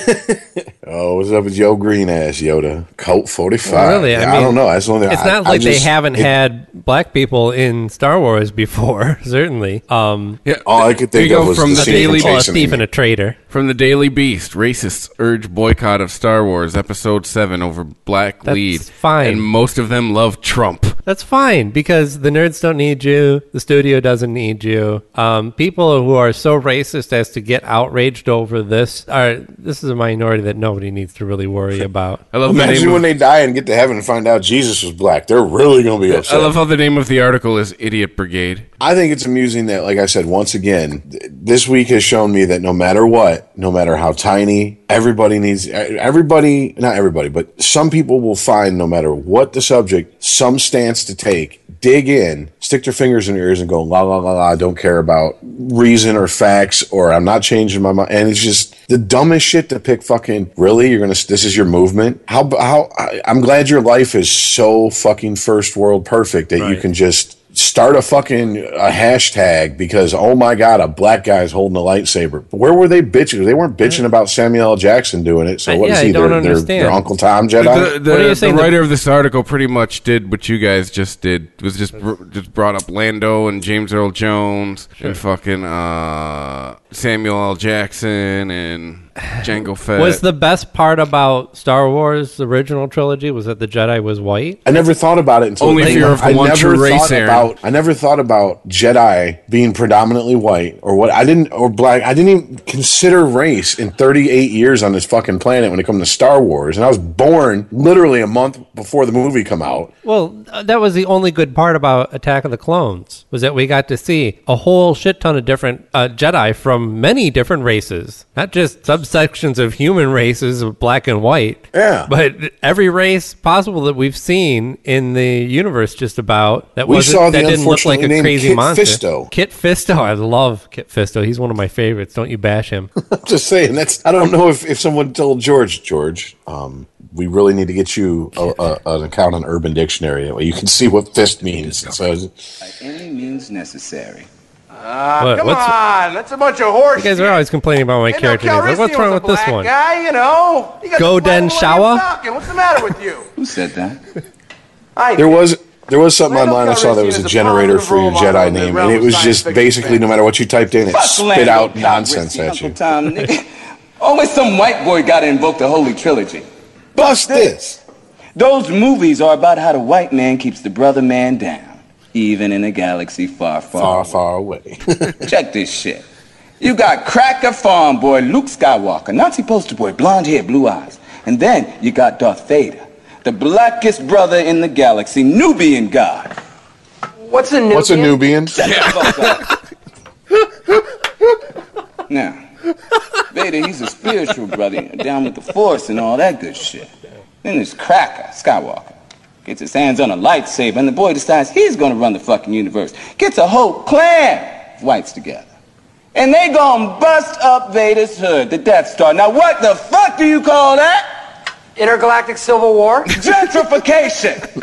oh, what's up with Joe Green ass Yoda? Colt forty-five. Well, really, I Yeah, I, mean, don't know. That's the only thing. It's I- not I like they just- haven't it- had black people in Star Wars before, certainly. Um, Yeah, All I could there think you of go was from the the scene Daily from well, a Jason thief and Amy. a traitor. From the Daily Beast, racists urge boycott of Star Wars Episode Seven over black That's lead. fine. And most of them love Trump. That's fine because the nerds don't need you. The studio doesn't need you. Um, people who are so racist as to get outraged over this are this is a minority that nobody needs to really worry about. I love the Imagine name when of, they die and get to heaven and find out Jesus was black. They're really going to be upset. I love how the name of the article is Idiot Brigade. I think it's amusing that, like I said, once again, th- this week has shown me that no matter what, no matter how tiny, everybody needs, everybody, not everybody, but some people will find, no matter what the subject, some stance to take, dig in, stick their fingers in their ears and go, la, la, la, la, I don't care about reason or facts, or I'm not changing my mind. And it's just the dumbest shit to pick fucking, really? You're going to, this is your movement? How, how, I, I'm glad your life is so fucking first world perfect that you Right. can just start a fucking a hashtag because, oh my God, a black guy's holding a lightsaber. Where were they bitching? They weren't bitching about Samuel L. Jackson doing it. So I- what is yeah, he? I don't their, their, understand. their Uncle Tom Jedi? The, the, What are you the saying, the- writer of this article pretty much did what you guys just did. Was just br- just brought up Lando and James Earl Jones and fucking uh, Samuel L. Jackson and Jango Fett. Was the best part about Star Wars the original trilogy was that the Jedi was white? I never thought about it until Only if you're of the I one never true race, thought Aaron. about I never thought about Jedi being predominantly white or what I didn't or black. I didn't even consider race in thirty-eight years on this fucking planet when it comes to Star Wars. And I was born literally a month before the movie come out. Well, uh, that was the only good part about Attack of the Clones was that we got to see a whole shit ton of different uh, Jedi from from many different races, not just subsections of human races of black and white. Yeah. But every race possible that we've seen in the universe just about that We wasn't, saw the that didn't look like a unfortunately named crazy Kit monster. Fisto. Kit Fisto. I love Kit Fisto. He's one of my favorites. Don't you bash him. I'm just saying, that's, I don't know if, if someone told George, George, um, we really need to get you a, a, an account on Urban Dictionary. That way you can see what fist means. So, by any means necessary. Ah, What- come what's- on. That's a bunch of horse You guys shit. are always complaining about my Hey, character now, names. Like, what's Calrissian wrong was with a this black one? Guy, you know. You got Go the Den Millennium Shawa? Falcon. What's the matter with you? Who said that? I there was there was something Lando online I saw that was Calrissian a is a generator positive for your role model Jedi in the name, realm and it of was science just fiction basically no fans. matter what you typed in, it Fuck spit Lando out Calrissian, nonsense at Uncle you. Tom, nigga. Always some white boy got to invoke the Holy Trilogy. Bust this. Those movies are about how the white man keeps the brother man down, even in a galaxy far, far, Far, away. far away. Check this shit. You got cracker farm boy Luke Skywalker, Nazi poster boy, blonde hair, blue eyes. And then you got Darth Vader, the blackest brother in the galaxy, Nubian god. What's a Nubian? What's a Nubian? Shut the fuck up. Now, Vader, he's a spiritual brother, down with the Force and all that good shit. Then there's Cracker, Skywalker. Gets his hands on a lightsaber, and the boy decides he's gonna run the fucking universe. Gets a whole clan of whites together. And they gonna bust up Vader's hood, the Death Star. Now what the fuck do you call that? Intergalactic Civil War? Gentrification!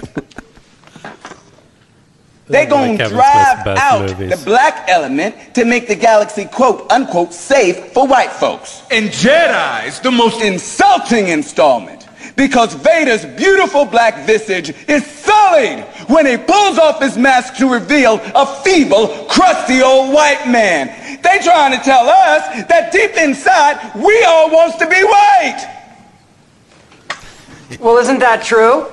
They Those are gonna Kevin drive Smith's best out movies. the black element to make the galaxy quote unquote safe for white folks. And Jedi's the most... Insulting installment. Because Vader's beautiful black visage is sullied when he pulls off his mask to reveal a feeble, crusty old white man. They trying to tell us that deep inside, we all wants to be white. Well, isn't that true?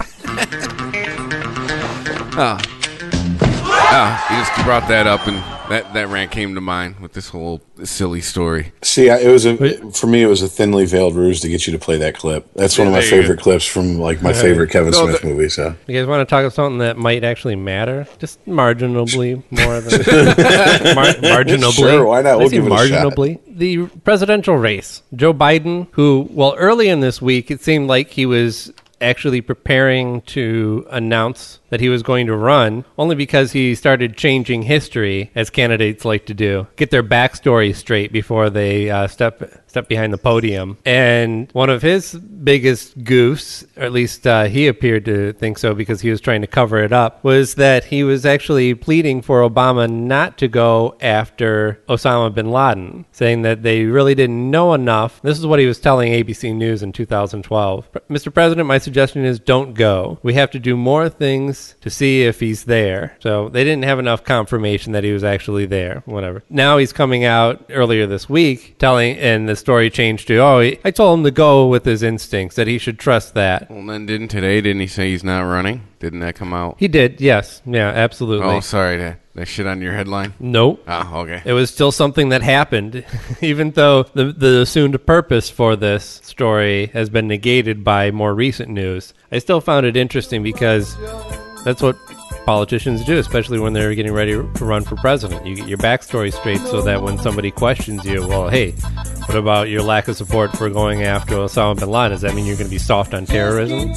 Oh. Oh, you just brought that up, and that, that rant came to mind with this whole silly story. See, I- it was a for me. It was a thinly veiled ruse to get you to play that clip. That's one of my There you favorite clips from like my favorite Kevin No, Smith the- movie. So You guys want to talk about something that might actually matter? Just marginally more than... Mar- marginally. Sure, why not? Did I We'll say give it a shot. marginally. The presidential race. Joe Biden, who, well, early in this week, it seemed like he was actually preparing to announce that he was going to run, only because he started changing history, as candidates like to do, get their backstory straight before they uh, step step behind the podium. And one of his biggest goofs, or at least uh, he appeared to think so because he was trying to cover it up, was that he was actually pleading for Obama not to go after Osama bin Laden, saying that they really didn't know enough. This is what he was telling A B C News in two thousand twelve. Mister President, my suggestion is don't go. We have to do more things to see if he's there. So they didn't have enough confirmation that he was actually there. Whatever. Now he's coming out earlier this week telling, and the story changed to, oh, he, I told him to go with his instincts, that he should trust that. Well, then didn't today, didn't he say he's not running? Didn't that come out? He did, yes. Yeah, absolutely. Oh, sorry. That, that shit on your headline? Nope. Oh, okay. It was still something that happened, even though the, the assumed purpose for this story has been negated by more recent news. I still found it interesting because that's what politicians do, especially when they're getting ready to run for president. You get your backstory straight so that when somebody questions you, well, hey, what about your lack of support for going after Osama bin Laden? Does that mean you're going to be soft on terrorism?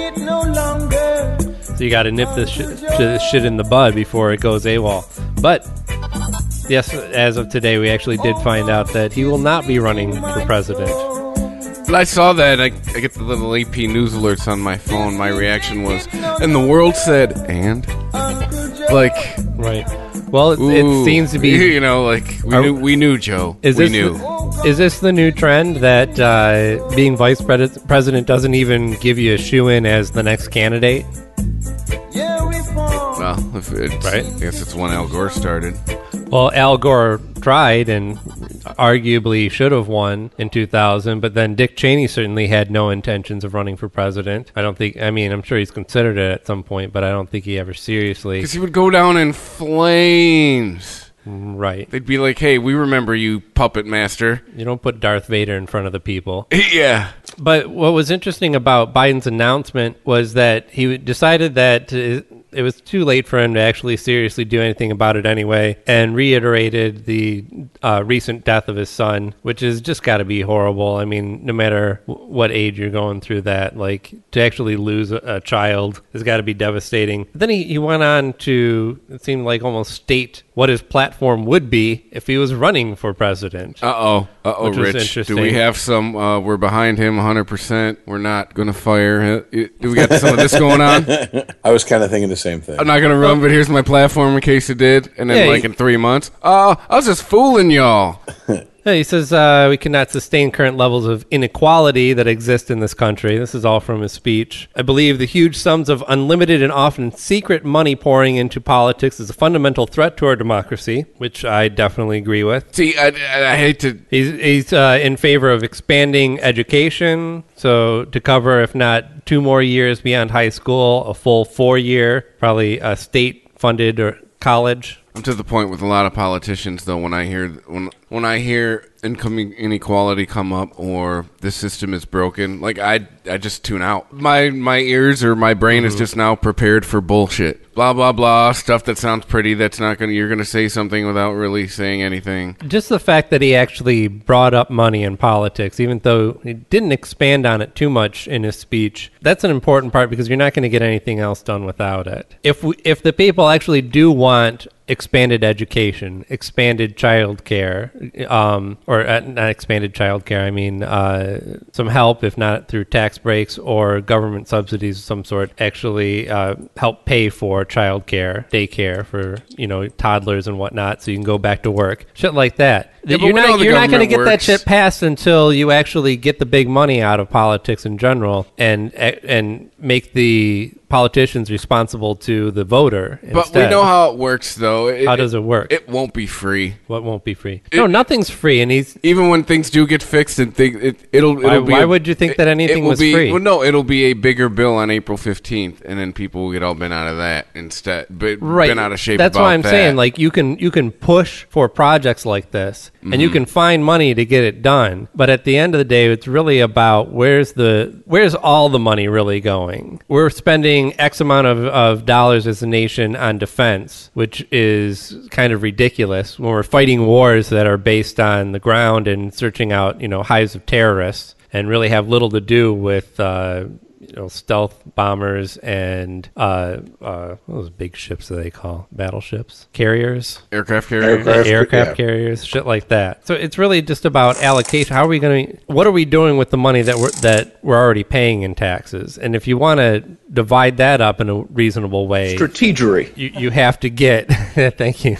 So you got to nip this shit, this shit in the bud before it goes AWOL. But yes, as of today, we actually did find out that he will not be running for president. But I saw that. I, I get the little A P news alerts on my phone. My reaction was, and the world said, and? Like, right. Well, it, ooh, it seems to be... You know, like, we, Are, knew, we knew, Joe. Is we this knew. The, is this the new trend that uh, being vice pres- president doesn't even give you a shoe-in as the next candidate? Well, if it's, right? I guess it's when Al Gore started. Well, Al Gore tried and arguably should have won in two thousand, but then Dick Cheney certainly had no intentions of running for president. I don't think, I mean, I'm sure he's considered it at some point, but I don't think he ever seriously... Because he would go down in flames. Right. They'd be like, hey, we remember you, puppet master. You don't put Darth Vader in front of the people. Yeah. But what was interesting about Biden's announcement was that he decided that... Uh, it was too late for him to actually seriously do anything about it anyway, and reiterated the uh, recent death of his son, which has just got to be horrible. I mean, no matter w- what age you're going through that, like, to actually lose a, a child has got to be devastating. But then he, he went on to, it seemed like, almost state what his platform would be if he was running for president. Uh-oh. Uh-oh, Rich. Do we have some, uh, we're behind him one hundred percent. We're not going to fire him. Do we got some of this going on? I was kind of thinking the same thing. I'm not going to run, but here's my platform in case it did. And then, Yeah, like, he- in three months, oh, I was just fooling y'all. Yeah, he says uh, we cannot sustain current levels of inequality that exist in this country. This is all from his speech. I believe the huge sums of unlimited and often secret money pouring into politics is a fundamental threat to our democracy, which I definitely agree with. See, I, I, I hate to... He's, he's uh, in favor of expanding education, so to cover, if not two more years beyond high school, a full four-year, probably a state-funded or college. I'm to the point with a lot of politicians, though, when I hear when when I hear income inequality come up or the system is broken, like I I just tune out. My my ears or my brain mm-hmm. is just now prepared for bullshit. Blah blah blah, stuff that sounds pretty. That's not gonna. You're gonna say something without really saying anything. Just the fact that he actually brought up money in politics, even though he didn't expand on it too much in his speech, that's an important part because you're not going to get anything else done without it. If we, if the people actually do want expanded education, expanded child care, um, or uh, not expanded child care, I mean uh, some help, if not through tax breaks or government subsidies of some sort, actually uh, help pay for child care, daycare for, you know, toddlers and whatnot, so you can go back to work. Shit like that. Yeah, you're not, you're not going to get works. that shit passed until you actually get the big money out of politics in general and and make the politicians responsible to the voter instead. But we know how it works, though. It, how does it work? It won't be free. What won't be free? It, no, nothing's free, and he's even when things do get fixed and things, it, it'll. Why, it'll be why a, would you think it, that anything was be, free? Well, no, it'll be a bigger bill on April fifteenth, and then people will get all bent out of that instead. But right. bent out of shape. That's about why I'm that. saying, like, you can you can push for projects like this, mm-hmm. and you can find money to get it done. But at the end of the day, it's really about where's the where's all the money really going? We're spending X amount of, of dollars as a nation on defense, which is kind of ridiculous when we're fighting wars that are based on the ground and searching out, you know, hives of terrorists and really have little to do with uh, you know, stealth bombers and uh, uh, what those big ships that they call battleships, carriers, aircraft carriers, aircraft, aircraft yeah. carriers, shit like that. So it's really just about allocation. How are we going to? What are we doing with the money that we're that we're already paying in taxes? And if you want to divide that up in a reasonable way, Strategery. you you have to get. Thank you.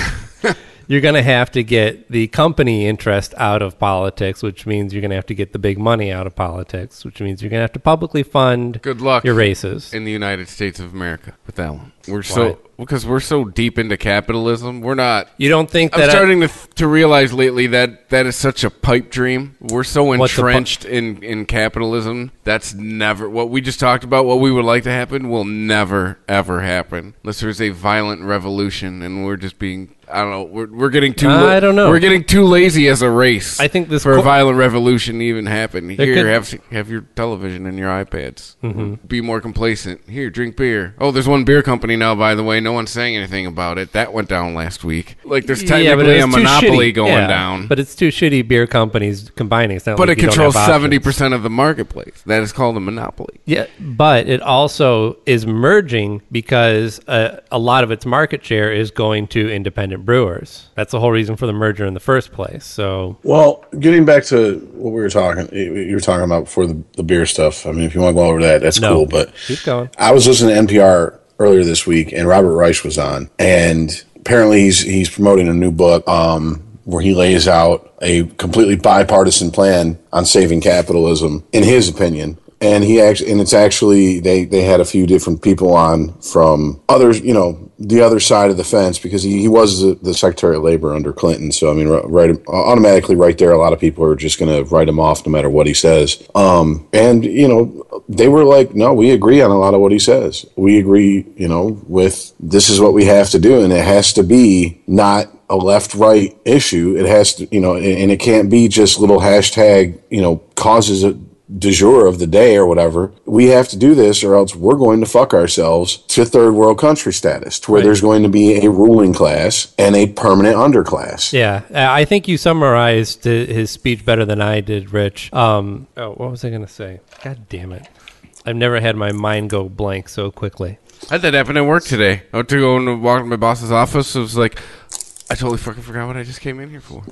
You're going to have to get the company interest out of politics, which means you're going to have to get the big money out of politics, which means you're going to have to publicly fund Good luck your races. in the United States of America with that one. We're so because we're so deep into capitalism. We're not. You don't think that I'm starting I, to to realize lately that that is such a pipe dream. We're so What's the pu- entrenched in in capitalism. That's never what we just talked about. What we would like to happen will never ever happen unless there's a violent revolution, and we're just being. I don't know. We're we're getting too. Uh, la- I don't know. We're getting too lazy as a race. I think this for co- a violent revolution to even happen. There Here, could- have have your television and your iPads. Mm-hmm. Be more complacent. Here, drink beer. Oh, there's one beer company now. By the way, no one's saying anything about it. That went down last week. Like there's Yeah, but technically it's a too monopoly shitty. going Yeah, down. But it's two shitty beer companies combining. It's not But like it you don't controls have options. seventy percent of the marketplace. That is called a monopoly. Yeah, but it also is merging because uh, a lot of its market share is going to independent brewers. That's the whole reason for the merger in the first place. So, Well, getting back to what we were talking, you were talking about before the, the beer stuff. I mean, if you want to go over that, that's No. cool. But keep going. I was listening to N P R earlier this week, and Robert Reich was on, and apparently he's he's promoting a new book um, where he lays out a completely bipartisan plan on saving capitalism, in his opinion. And he actually, and it's actually they they had a few different people on from others, you know, the other side of the fence, because he, he was the, the Secretary of Labor under Clinton. So I mean, right, automatically right there, a lot of people are just going to write him off no matter what he says. Um, and you know, they were like, no, we agree on a lot of what he says. We agree, you know, with this is what we have to do, and it has to be not a left-right issue. It has to, you know, and it can't be just little hashtag, you know, causes du jour of the day or whatever. We have to do this or else we're going to fuck ourselves to third world country status, to where Right. there's going to be a ruling class and a permanent underclass. Yeah, I think you summarized his speech better than I did, Rich. Um, oh, what was I going to say? God damn it. I've never had my mind go blank so quickly. I had that happen at work today. I went to go and walk to my boss's office. It was like, I totally fucking forgot what I just came in here for.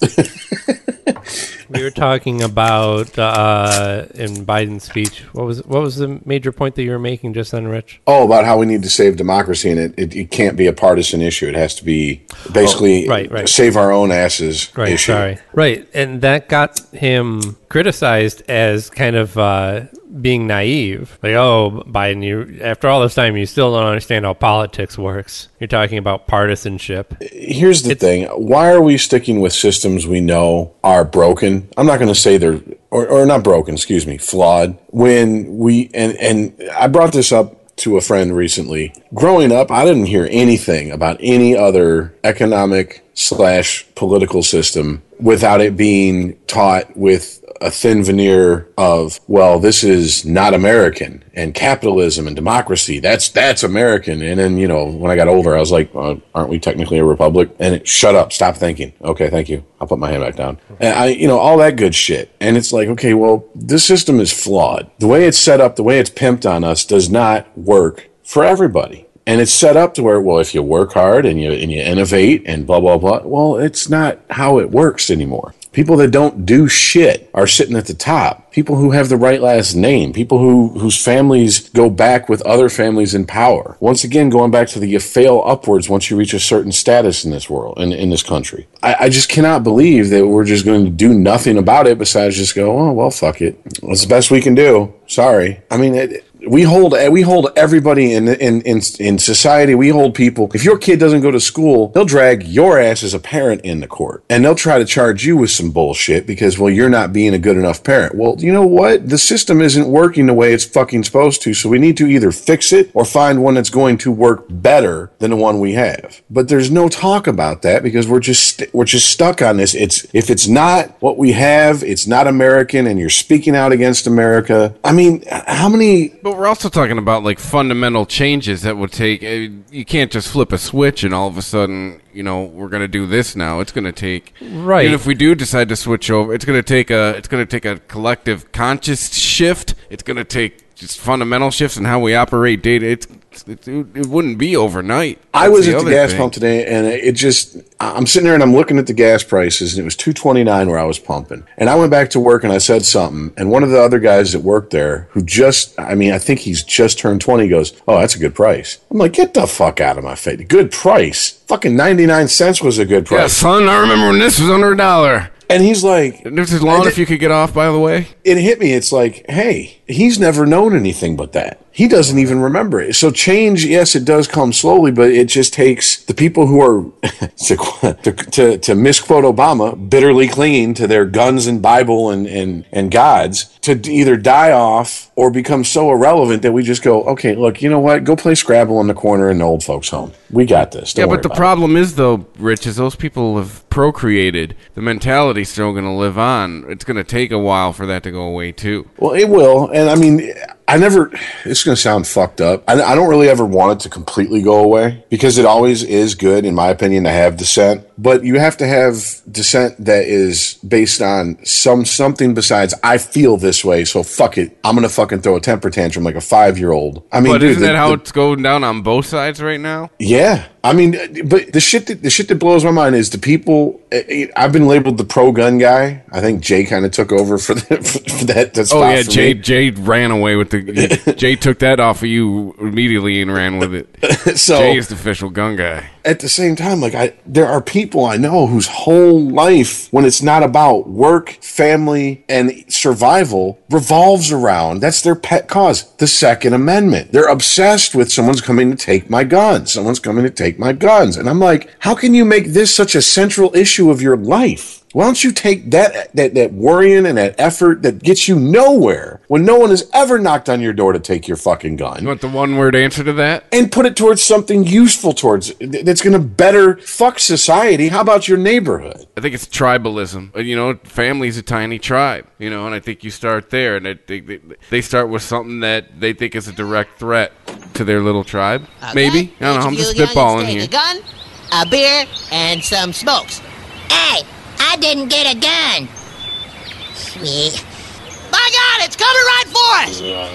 We were talking about uh, in Biden's speech. What was what was the major point that you were making just then, Rich? Oh, about how we need to save democracy, and it, it, it can't be a partisan issue. It has to be basically oh, right, right. save our own asses right, issue. Sorry. Right, and that got him criticized as kind of uh, being naive. Like, oh, Biden, you after all this time, you still don't understand how politics works. You're talking about partisanship. Here's the It's- thing. Why are we sticking with systems we know are broken? I'm not going to say they're, or, or not broken, excuse me, flawed. When we, and, and I brought this up to a friend recently. Growing up, I didn't hear anything about any other economic slash political system without it being taught with a thin veneer of, well, this is not American, and capitalism and democracy, that's that's American. And then, you know, when I got older, I was like, uh, aren't we technically a republic? And it, shut up, stop thinking. Okay, thank you. I'll put my hand back down. And I, you know, all that good shit. And it's like, okay, well, this system is flawed. The way it's set up, the way it's pimped on us does not work for everybody. And it's set up to where, well, if you work hard and you and you innovate and blah, blah, blah, well, it's not how it works anymore. People that don't do shit are sitting at the top. People who have the right last name. People who whose families go back with other families in power. Once again, going back to the you fail upwards once you reach a certain status in this world, in, in this country. I, I just cannot believe that we're just going to do nothing about it besides just go, oh, well, fuck it. That's the best we can do. Sorry. I mean, it, we hold we hold everybody in, in in in society. We hold people. If your kid doesn't go to school, they'll drag your ass as a parent into court, and they'll try to charge you with some bullshit because, well, you're not being a good enough parent. Well, you know what? The system isn't working the way it's fucking supposed to. So we need to either fix it or find one that's going to work better than the one we have. But there's no talk about that because we're just we're just stuck on this. It's if it's not what we have, it's not American, and you're speaking out against America. I mean, how many? But we're also talking about like fundamental changes that would take. Uh, you can't just flip a switch and all of a sudden, you know, we're going to do this now. It's going to take. Right. Even if we do decide to switch over, it's going to take a. It's going to take a collective conscious shift. It's going to take just fundamental shifts in how we operate data. It's, it, it wouldn't be overnight. I That's was the at the other gas thing. pump today, and it just, I'm sitting there and I'm looking at the gas prices, and it was two twenty-nine where I was pumping. And I went back to work and I said something, and one of the other guys that worked there, who just, I mean, I think he's just turned twenty, goes, oh, that's a good price. I'm like, get the fuck out of my face. Good price. Fucking ninety-nine cents was a good price. Yeah, son, I remember when this was under a dollar. And he's like, This is long I if you could get off, by the way. it hit me. It's like, hey, he's never known anything but that. He doesn't even remember it. So change, yes, it does come slowly, but it just takes the people who are, to, to, to misquote Obama, bitterly clinging to their guns and Bible and, and, and gods to either die off or become so irrelevant that we just go, okay, look, you know what? Go play Scrabble in the corner in the old folks' home. We got this. Don't Yeah, worry but the about problem is, though, Rich, is those people have procreated. The mentality's still going to live on. It's going to take a while for that to go away, too. Well, it will. And I mean, I never, it's going to sound fucked up. I, I don't really ever want it to completely go away because it always is good, in my opinion, to have dissent. But you have to have dissent that is based on some something besides, I feel this way, so fuck it. I'm going to fucking throw a temper tantrum like a five-year-old. I mean, But dude, isn't the- that how the- it's going down on both sides right now? Yeah. I mean, but the shit that the shit that blows my mind is the people. I've been labeled the pro-gun guy. I think Jay kind of took over for, the, for that. that Oh, spot yeah, for Jay me. Jay ran away with the... Jay took that off of you immediately and ran with it. So Jay is the official gun guy. at the same time, like I, there are people I know whose whole life, when it's not about work, family, and survival, revolves around, that's their pet cause, the Second Amendment. They're obsessed with someone's coming to take my guns. Someone's coming to take my guns. And I'm like, how can you make this such a central issue of your life? Why don't you take that, that that worrying and that effort that gets you nowhere when no one has ever knocked on your door to take your fucking gun? You want the one-word answer to that? And put it towards something useful towards that's going to better fuck society. How about your neighborhood? I think it's tribalism. You know, family's a tiny tribe, you know, and I think you start there, and I think they, they start with something that they think is a direct threat to their little tribe. Okay. Maybe. I don't know. I'm just spitballing here. A gun, a beer, and some smokes. Hey, I didn't get a gun. Sweet. My God, it's coming right for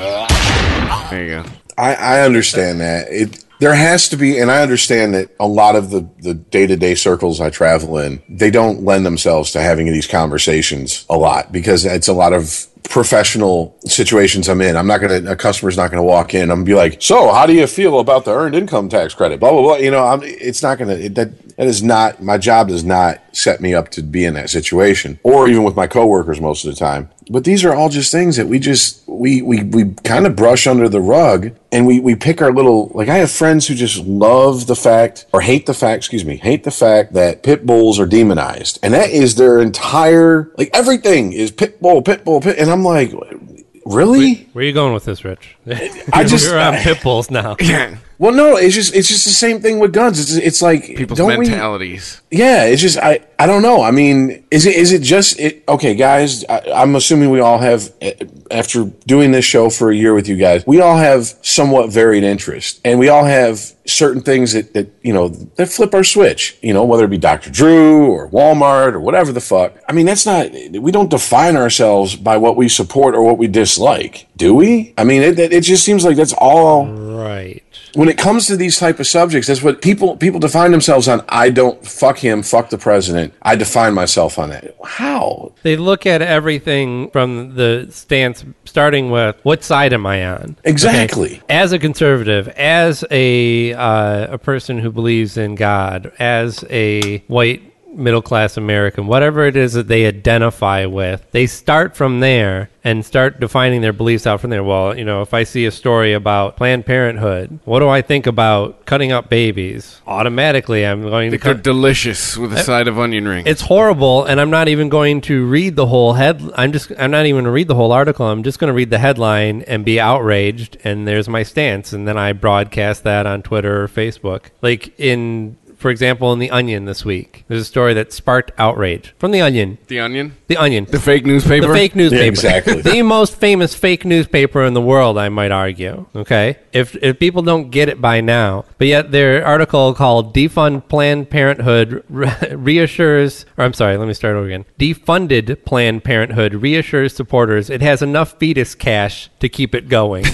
us. There you go. I, I understand that. It there has to be, and I understand that a lot of the, the day-to-day circles I travel in, they don't lend themselves to having these conversations a lot because it's a lot of professional situations I'm in. I'm not going to, a customer's not going to walk in. I'm going to be like, so how do you feel about the earned income tax credit? Blah, blah, blah. You know, I'm, it's not going to, that, that is not, my job does not set me up to be in that situation or even with my coworkers most of the time. But these are all just things that we just, we, we, we kind of brush under the rug and we, we pick our little, like I have friends who just love the fact or hate the fact, excuse me, hate the fact that pit bulls are demonized. And that is their entire, like everything is pit bull, pit bull, pit. And I'm like, really? Where, where are you going with this, Rich? I just, You're on pit bulls now. Well, no, it's just it's just the same thing with guns. It's it's like people's don't mentalities. We, yeah, it's just I, I don't know. I mean, is it is it just it, okay, guys? I, I'm assuming we all have, after doing this show for a year with you guys, we all have somewhat varied interests, and we all have certain things that, that you know that flip our switch. You know, whether it be Doctor Drew or Walmart or whatever the fuck. I mean, that's not. We don't define ourselves by what we support or what we dislike, do we? I mean, it it just seems like that's all right. When it comes to these type of subjects, that's what people people define themselves on. I don't fuck him, fuck the president. I define myself on that. How? They look at everything from the stance, starting with what side am I on? Exactly. Okay? As a conservative, as a uh, a person who believes in God, as a white middle-class American, whatever it is that they identify with, they start from there and start defining their beliefs out from there. Well, you know, if I see a story about Planned Parenthood, what do I think about cutting up babies? Automatically, I'm going to... They're delicious with a side of onion ring. It's horrible, and I'm not even going to read the whole head... I'm just... I'm not even going to read the whole article. I'm just going to read the headline and be outraged, and there's my stance, and then I broadcast that on Twitter or Facebook. Like, in... For example, in The Onion this week, there's a story that sparked outrage. From The Onion. The Onion? The Onion. The fake newspaper? The fake newspaper. Yeah, exactly. The most famous fake newspaper in the world, I might argue. Okay? If if people don't get it by now. But yet their article called Defund Planned Parenthood reassures... Or I'm sorry, let me start over again. Defunded Planned Parenthood reassures supporters it has enough fetus cash to keep it going.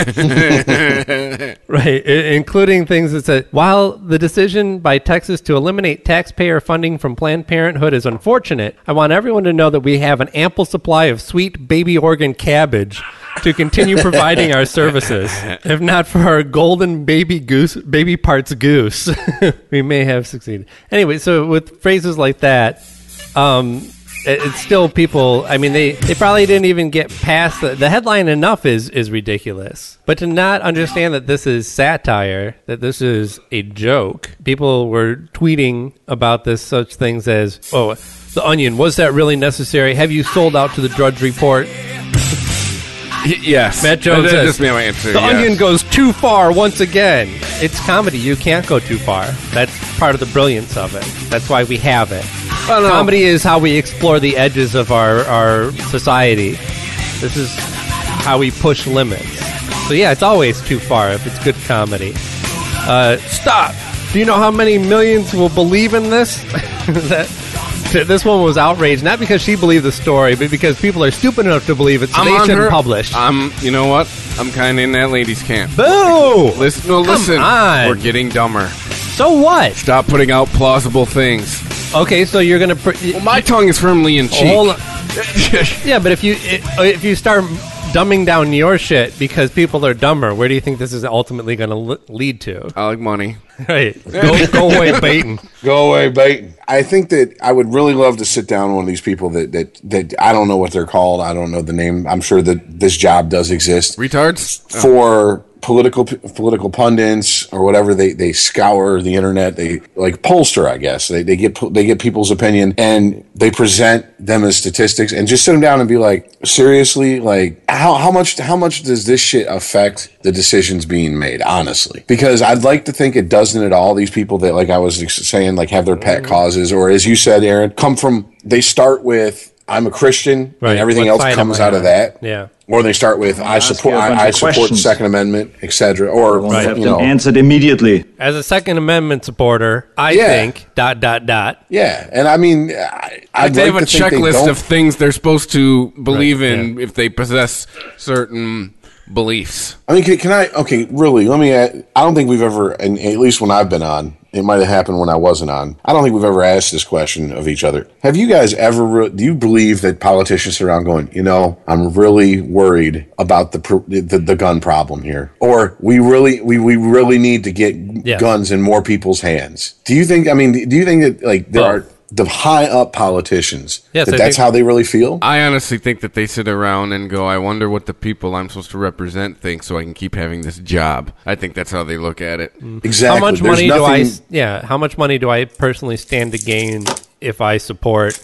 Right. I- including things that said, while the decision by Texas to eliminate taxpayer funding from Planned Parenthood is unfortunate, I want everyone to know that we have an ample supply of sweet baby organ cabbage to continue providing our services. If not for our golden baby goose, baby parts goose, we may have succeeded. Anyway, so with phrases like that, um, it's still people, I mean, they, they probably didn't even get past the, the headline enough is, is ridiculous. But to not understand that this is satire, that this is a joke, people were tweeting about this, such things as, oh, The Onion, was that really necessary? Have you sold out to the Drudge Report? Yes. Matt Jones that, says, my answer, The yes. Onion goes too far once again. It's comedy. You can't go too far. That's part of the brilliance of it. That's why we have it. Oh, no. Comedy is how we explore the edges of our, our society. This is how we push limits. So yeah, it's always too far if it's good comedy. Uh, stop! Do you know how many millions will believe in this? that, this one was outraged, not because she believed the story, but because people are stupid enough to believe it, so I'm they on shouldn't her. publish. I'm, you know what? I'm kind of in that ladies' camp. Boo! Listen, no, Come listen. on. We're getting dumber. So what? Stop putting out plausible things. Okay, so you're gonna... Pr- well, my tongue is firmly in cheek. Hold on. Yeah, but if you if you start dumbing down your shit because people are dumber, where do you think this is ultimately going to lead to? I like money. Right. Go, go away, baiting. Go away, baiting. I think that I would really love to sit down with one of these people that, that, that I don't know what they're called. I don't know the name. I'm sure that this job does exist. Retards? For political political pundits or whatever. They, they scour the internet. They like pollster, I guess. They they get they get people's opinion and they present them as statistics and just sit them down and be like, seriously, like how how much how much does this shit affect the decisions being made? Honestly, because I'd like to think it doesn't at all. These people that, like I was saying, like have their pet causes, or as you said, Aaron, come from. They start with I'm a Christian, right. and everything What else comes out on? of that. Yeah. Or they start with I support I, I support the Second Amendment, et cetera. Or right. have you them know, answered immediately. As a Second Amendment supporter, I Yeah. think dot dot dot. Yeah, and I mean, I, I'd they like have a to think they checklist don't- of things they're supposed to believe Right, in if they possess certain beliefs. I mean, can, can I? Okay, really? Let me. Add, I don't think we've ever, and at least when I've been on, it might have happened when I wasn't on. I don't think we've ever asked this question of each other. Have you guys ever? Re- do you believe that politicians sit around going, you know, I'm really worried about the pr- the, the gun problem here, or we really we, we really need to get Yeah. guns in more people's hands? Do you think? I mean, do you think that like there Both. are the high up politicians Yes, that I that's think- how they really feel? I honestly think that they sit around and go, I wonder what the people I'm supposed to represent think so I can keep having this job. I think that's how they look at it. Exactly. How much There's money do I? nothing- Yeah. How much money do I personally stand to gain if I support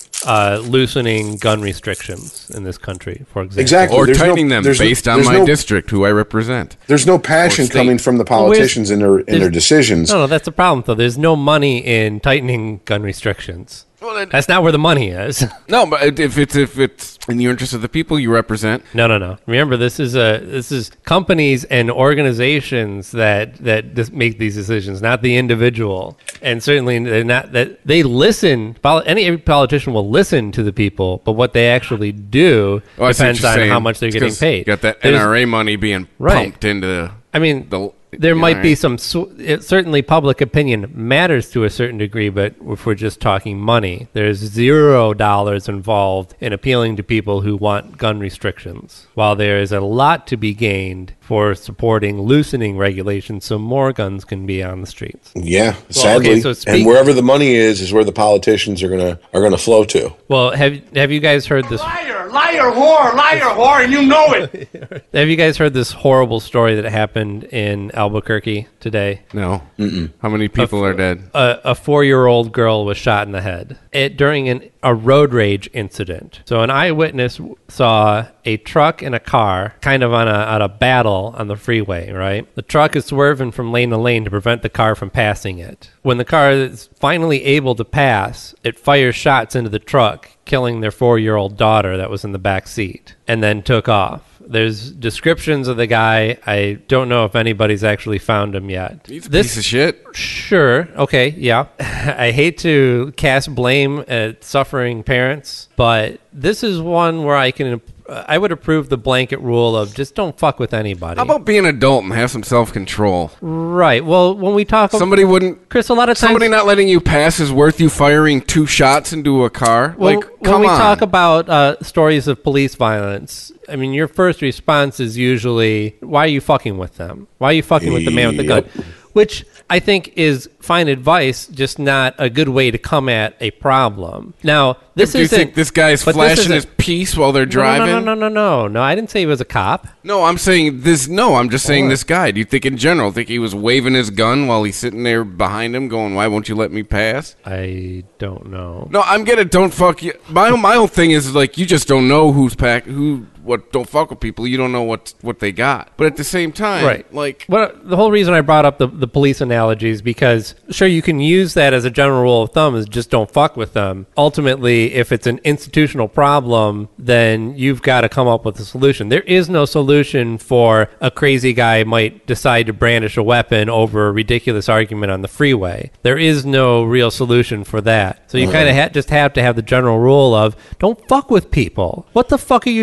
uh, loosening gun restrictions in this country, for example? Exactly. Or There's no- tightening them there's no- based on there's my no- district, who I represent. There's no passion Or state. coming from the Well, where's- politicians in their in their there's- decisions. No, no, that's the problem, though. There's no money in tightening gun restrictions. Well, it- That's not where the money is. No, but if it's if it's in the interest of the people you represent, No, no, no. Remember, this is a this is companies and organizations that that dis- make these decisions, not the individual. And certainly, they're not that they listen. Poli- any every politician will listen to the people, but what they actually do oh, I see what depends you're on saying. how much they're It's getting 'cause paid. You got that There's- N R A money being Right. pumped into I mean, the. there yeah, might right. be some sw- it, certainly public opinion matters to a certain degree, but if we're just talking money, there's zero dollars involved in appealing to people who want gun restrictions, while there is a lot to be gained for supporting loosening regulations so more guns can be on the streets. Yeah, Well, sadly, okay, so speak- and wherever the money is, is where the politicians are gonna are gonna flow to. Well, have have you guys heard this? Liar, liar, whore, liar, whore, and you know it. Have you guys heard this horrible story that happened in Albuquerque today? No. Mm-mm. How many people are dead? A, a four-year-old girl was shot in the head it, during an, a road rage incident. So an eyewitness w- saw a truck and a car kind of on a, on a battle on the freeway, right? The truck is swerving from lane to lane to prevent the car from passing it. When the car is finally able to pass, it fires shots into the truck, killing their four-year-old daughter that was in the back seat, and then took off. There's descriptions of the guy. I don't know if anybody's actually found him yet. He's a This- piece of shit. Sure. Okay. Yeah. I hate to cast blame at suffering parents, but this is one where I can, I would approve the blanket rule of just don't fuck with anybody. How about being an adult and have some self-control? Right. Well, when we talk, Somebody wouldn't. Chris, a lot of times, Somebody not letting you pass is worth you firing two shots into a car. Well, like, when come we on. talk about uh, stories of police violence, I mean, your first response is usually, "Why are you fucking with them? Why are you fucking with the man with the gun?" Yep. Which I think is fine advice, just not a good way to come at a problem. Now, this Do you isn't. think this guy's but this flashing isn't- his piece while they're driving? No, no, no, no, no, no. No, I didn't say he was a cop. No, I'm saying this. No, I'm just saying What? this guy. Do you think in general, think he was waving his gun while he's sitting there behind him, going, "Why won't you let me pass?" I don't know. No, I'm getting. Don't fuck you. My my whole thing is like you just don't know who's packed, who what. Don't fuck with people. You don't know what what they got. But at the same time, Right. Like, What the whole reason I brought up the, the police analogy is because sure you can use that as a general rule of thumb is just don't fuck with them. Ultimately, if it's an institutional problem, then you've got to come up with a solution. There is no solution for a crazy guy might decide to brandish a weapon over a ridiculous argument on the freeway. There is no real solution for that. So you kind of ha- just have to have the general rule of don't fuck with people. What the fuck are you trying to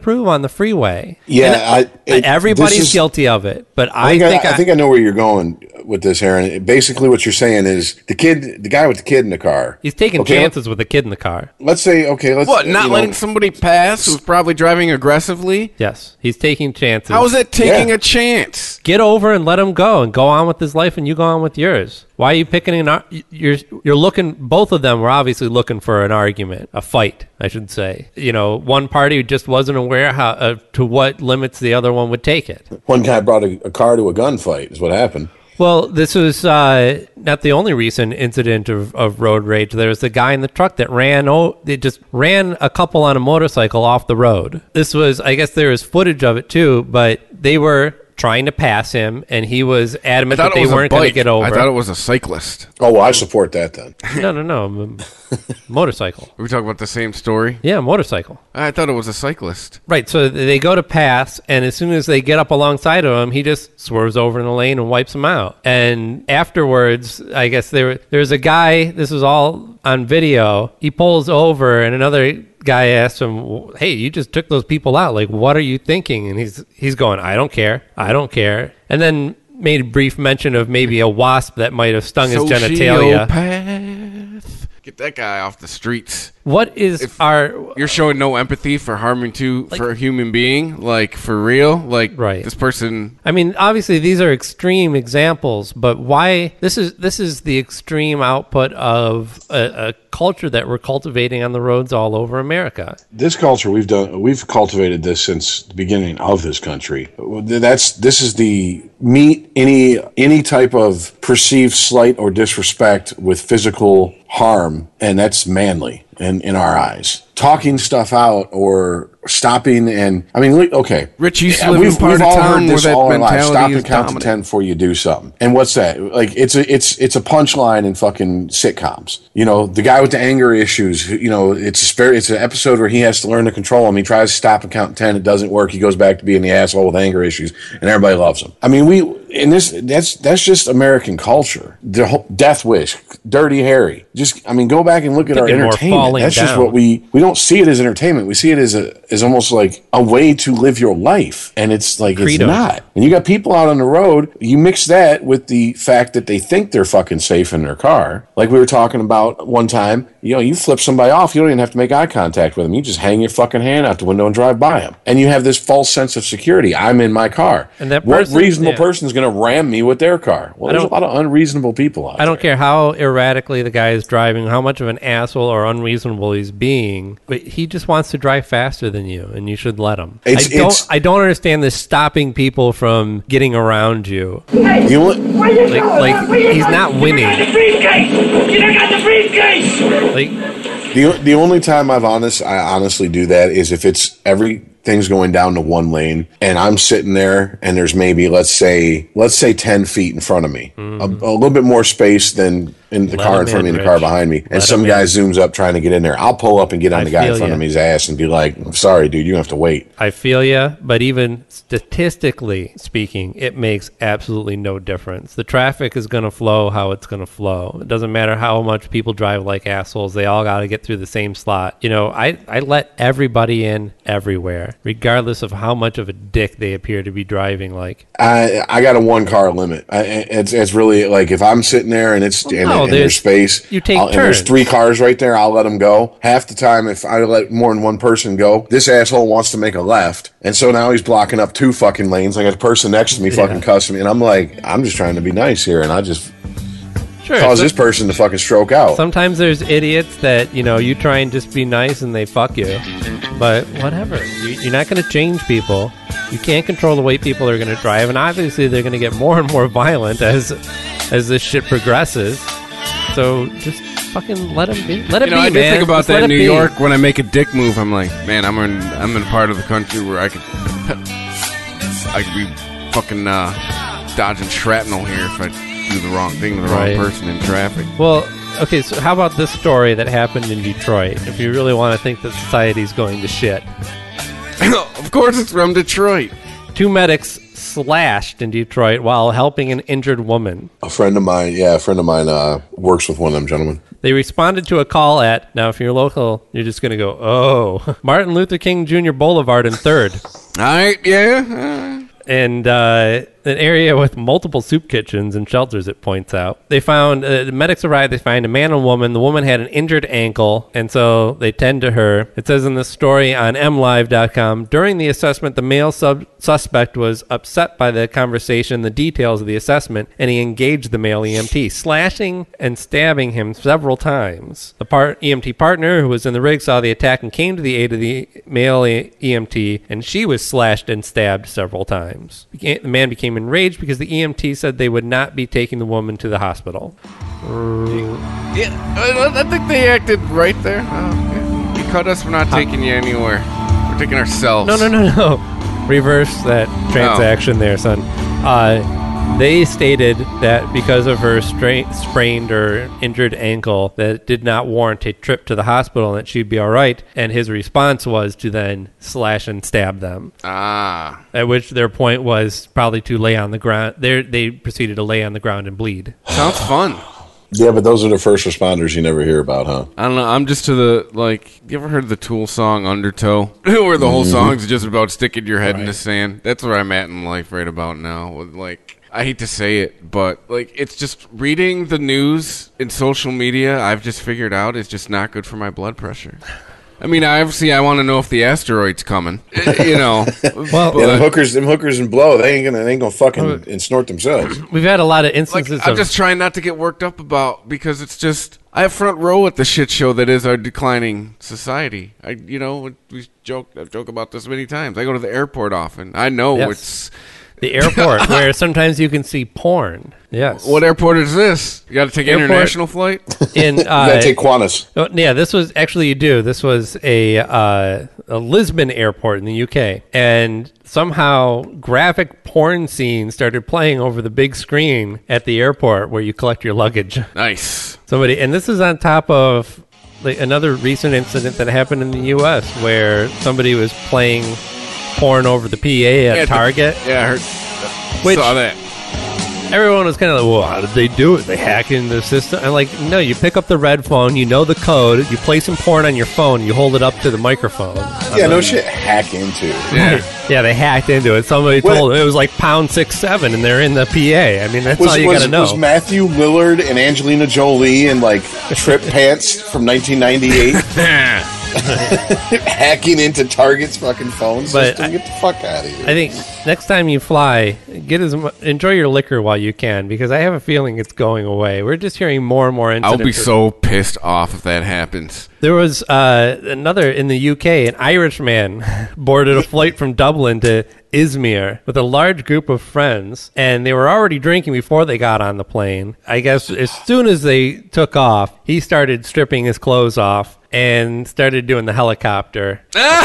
approve on the freeway. Yeah, and, I, it, everybody's is, guilty of it. But I, I think, think I, I, I think I know where you're going with this, Aaron. Basically, what you're saying is the kid, the guy with the kid in the car. He's taking okay, chances with the kid in the car. Let's say, okay, let's what? Not you letting know, somebody pass who's probably driving aggressively. Yes, he's taking chances. How is that taking Yeah. a chance? Get over and let him go, and go on with his life, and you go on with yours. Why are you picking an? Ar- you're you're looking. Both of them were obviously looking for an argument, a fight, I should say. You know, one party just wasn't aware how uh, to what limits the other one would take it. One guy brought a, a car to a gunfight. Is what happened. Well, this was uh, not the only recent incident of, of road rage. There was the guy in the truck that ran. Oh, they just ran a couple on a motorcycle off the road. This was, I guess, there was footage of it too, but they were trying to pass him, and he was adamant that they weren't going to get over. I thought it was a cyclist. Oh, well, I support that then. No, no, no. Motorcycle. Are we talking about the same story? Yeah, motorcycle. I thought it was a cyclist. Right, so they go to pass, and as soon as they get up alongside of him, he just swerves over in the lane and wipes them out. And afterwards, I guess there there's a guy, this was all on video, he pulls over, and another guy asks him, hey, you just took those people out. Like, what are you thinking? And he's he's going, I don't care. I don't care. And then made a brief mention of maybe a wasp that might have stung his genitalia. Sociopath. Get that guy off the streets. What is if our... You're showing no empathy for harming to like, for a human being, like, for real? Like, right. This person... I mean, obviously, these are extreme examples, but why... This is this is the extreme output of a, a culture that we're cultivating on the roads all over America. This culture, we've done, we've cultivated this since the beginning of this country. That's This is the meet any any type of perceived slight or disrespect with physical harm, and that's manly in, in our eyes. Talking stuff out or stopping and, I mean, okay. Rich used to yeah, live we've, in part we've of all town heard where this that all our lives. mentality Stop is and count dominant. to ten before you do something. And what's that? Like, it's a it's it's a punchline in fucking sitcoms. You know, the guy with the anger issues, you know, it's a spare, it's an episode where he has to learn to control them. He tries to stop and count to ten. It doesn't work. He goes back to being the asshole with anger issues, and everybody loves him. I mean, we, and this, that's, that's just American culture. The whole Death Wish, Dirty Harry. Just, I mean, go back and look at our entertainment. That's just what we, we don't see it as entertainment. We see it as a, as almost like a way to live your life. And it's like, Credo. It's not. And you got people out on the road, you mix that with the fact that they think they're fucking safe in their car. Like we were talking about one time, you know, you flip somebody off, you don't even have to make eye contact with them. You just hang your fucking hand out the window and drive by them. And you have this false sense of security. I'm in my car. And that what person, reasonable yeah. person is going to ram me with their car? Well, there's a lot of unreasonable people out there. I don't care how erratically the guy is driving, how much of an asshole or unreasonable he's being, but he just wants to drive faster than you, and you should let him. It's, I don't. it's, I don't understand this stopping people from getting around you. Hey, you want, where you like, going? like Where you he's going? not winning. You got the briefcase. You done got the briefcase. Like the the only time I've honest I honestly do that is if it's everything's going down to one lane and I'm sitting there and there's maybe let's say let's say ten feet in front of me, mm-hmm. a, a little bit more space than in the Let car in front of me and the car behind me, and Let some guy zooms up trying to get in there. I'll pull up and get on I the guy in feel front ya. of me's ass and be like, I'm sorry, dude, you have to wait. I feel you, but even statistically speaking, it makes absolutely no difference. The traffic is going to flow how it's going to flow. It doesn't matter how much people drive like assholes. They all got to get through the same slot. You know, I, I let everybody in everywhere, regardless of how much of a dick they appear to be driving like. I I got a one car limit. I, it's it's really like if I'm sitting there and it's and, no, and there's space, you take I'll, and there's turns. three cars right there, I'll let them go. Half the time, if I let more than one person go, this asshole wants to make a left, and so now he's blocking up two fucking lanes. I got a person next to me Yeah. fucking cussing me, and I'm like, I'm just trying to be nice here, and I just Sure, cause so- this person to fucking stroke out. Sometimes there's idiots that, you know, you try and just be nice and they fuck you. But whatever. You, you're not going to change people. You can't control the way people are going to drive. And obviously they're going to get more and more violent as as this shit progresses. So just fucking let them be. Let it You know, be, I do man. think about Just that let in it New be. York when I make a dick move. I'm like, man, I'm in I'm in a part of the country where I could I could be fucking uh, dodging shrapnel here if I do the wrong thing to the Right. wrong person in traffic. Well, okay, so how about this story that happened in Detroit? If you really want to think that society's going to shit. Of course it's from Detroit. Two medics slashed in Detroit while helping an injured woman. A friend of mine, yeah, a friend of mine uh, works with one of them gentlemen. They responded to a call at, now if you're local, you're just going to go, oh, Martin Luther King Junior Boulevard in third. All right, yeah. And uh, an area with multiple soup kitchens and shelters, it points out. They found, uh, the medics arrived, they find a man and woman. The woman had an injured ankle, and so they tend to her. It says in the story on m live dot com, during the assessment, the male sub- suspect was upset by the conversation, the details of the assessment, and he engaged the male E M T, slashing and stabbing him several times. The part- E M T partner, who was in the rig, saw the attack and came to the aid of the male E M T, and she was slashed and stabbed several times. The man became enraged because the E M T said they would not be taking the woman to the hospital. Yeah, I, I think they acted right there. Oh, yeah. You cut us, we're not taking you anywhere. We're taking ourselves. No, no, no, no. Reverse that transaction oh. there, son. Uh, they stated that because of her stra- sprained or injured ankle, that it did not warrant a trip to the hospital and that she'd be all right. And his response was to then slash and stab them. Ah. At which their point was probably to lay on the ground. They they proceeded to lay on the ground and bleed. Sounds fun. Yeah, but those are the first responders you never hear about, huh? I don't know. I'm just to the, like, you ever heard the Tool song Undertow? Where the whole Mm-hmm. song's just about sticking your head Right. in the sand. That's where I'm at in life right about now. With, like, I hate to say it, but, like, it's just reading the news in social media, I've just figured out is just not good for my blood pressure. I mean, obviously, I want to know if the asteroid's coming. You know, well, yeah, them hookers, them hookers and blow, they ain't gonna, they ain't gonna fucking and snort themselves. We've had a lot of instances. Like, I'm of, just trying not to get worked up about because it's just I have front row at the shit show that is our declining society. I, you know, we joke, I've joked about this many times. I go to the airport often. I know Yes. it's the airport where sometimes you can see porn. Yes. What airport is this? You got to take an Airport- international flight. In You uh, gotta take Qantas. oh, yeah, this was actually you do. This was a uh, a Lisbon airport in the U K, and somehow graphic porn scenes started playing over the big screen at the airport where you collect your luggage. Nice. Somebody, and this is on top of like another recent incident that happened in the U S where somebody was playing porn over the P A at Yeah, the- Target. Yeah, I heard. Which- saw that. Everyone was kind of like, well, how did they do it? They hack into the system? And like, no, you pick up the red phone, you know the code, you play some porn on your phone, you hold it up to the microphone. Yeah, no shit. Hack into. Yeah. Yeah, they hacked into it. Somebody What- told them it was like pound six seven, and they're in the P A. I mean, that's Was, all you was, got to know. was Matthew Lillard and Angelina Jolie in like trip pants from nineteen ninety-eight hacking into Target's fucking phone But system? I- Get the fuck out of here. I think next time you fly, get as mu- enjoy your liquor while you can, because I have a feeling it's going away. We're just hearing more and more incidents. I'll be so pissed off if that happens. There was uh, another in the U K, an Irishman boarded a flight from Dublin to Izmir with a large group of friends, and they were already drinking before they got on the plane. I guess as soon as they took off, he started stripping his clothes off and started doing the helicopter.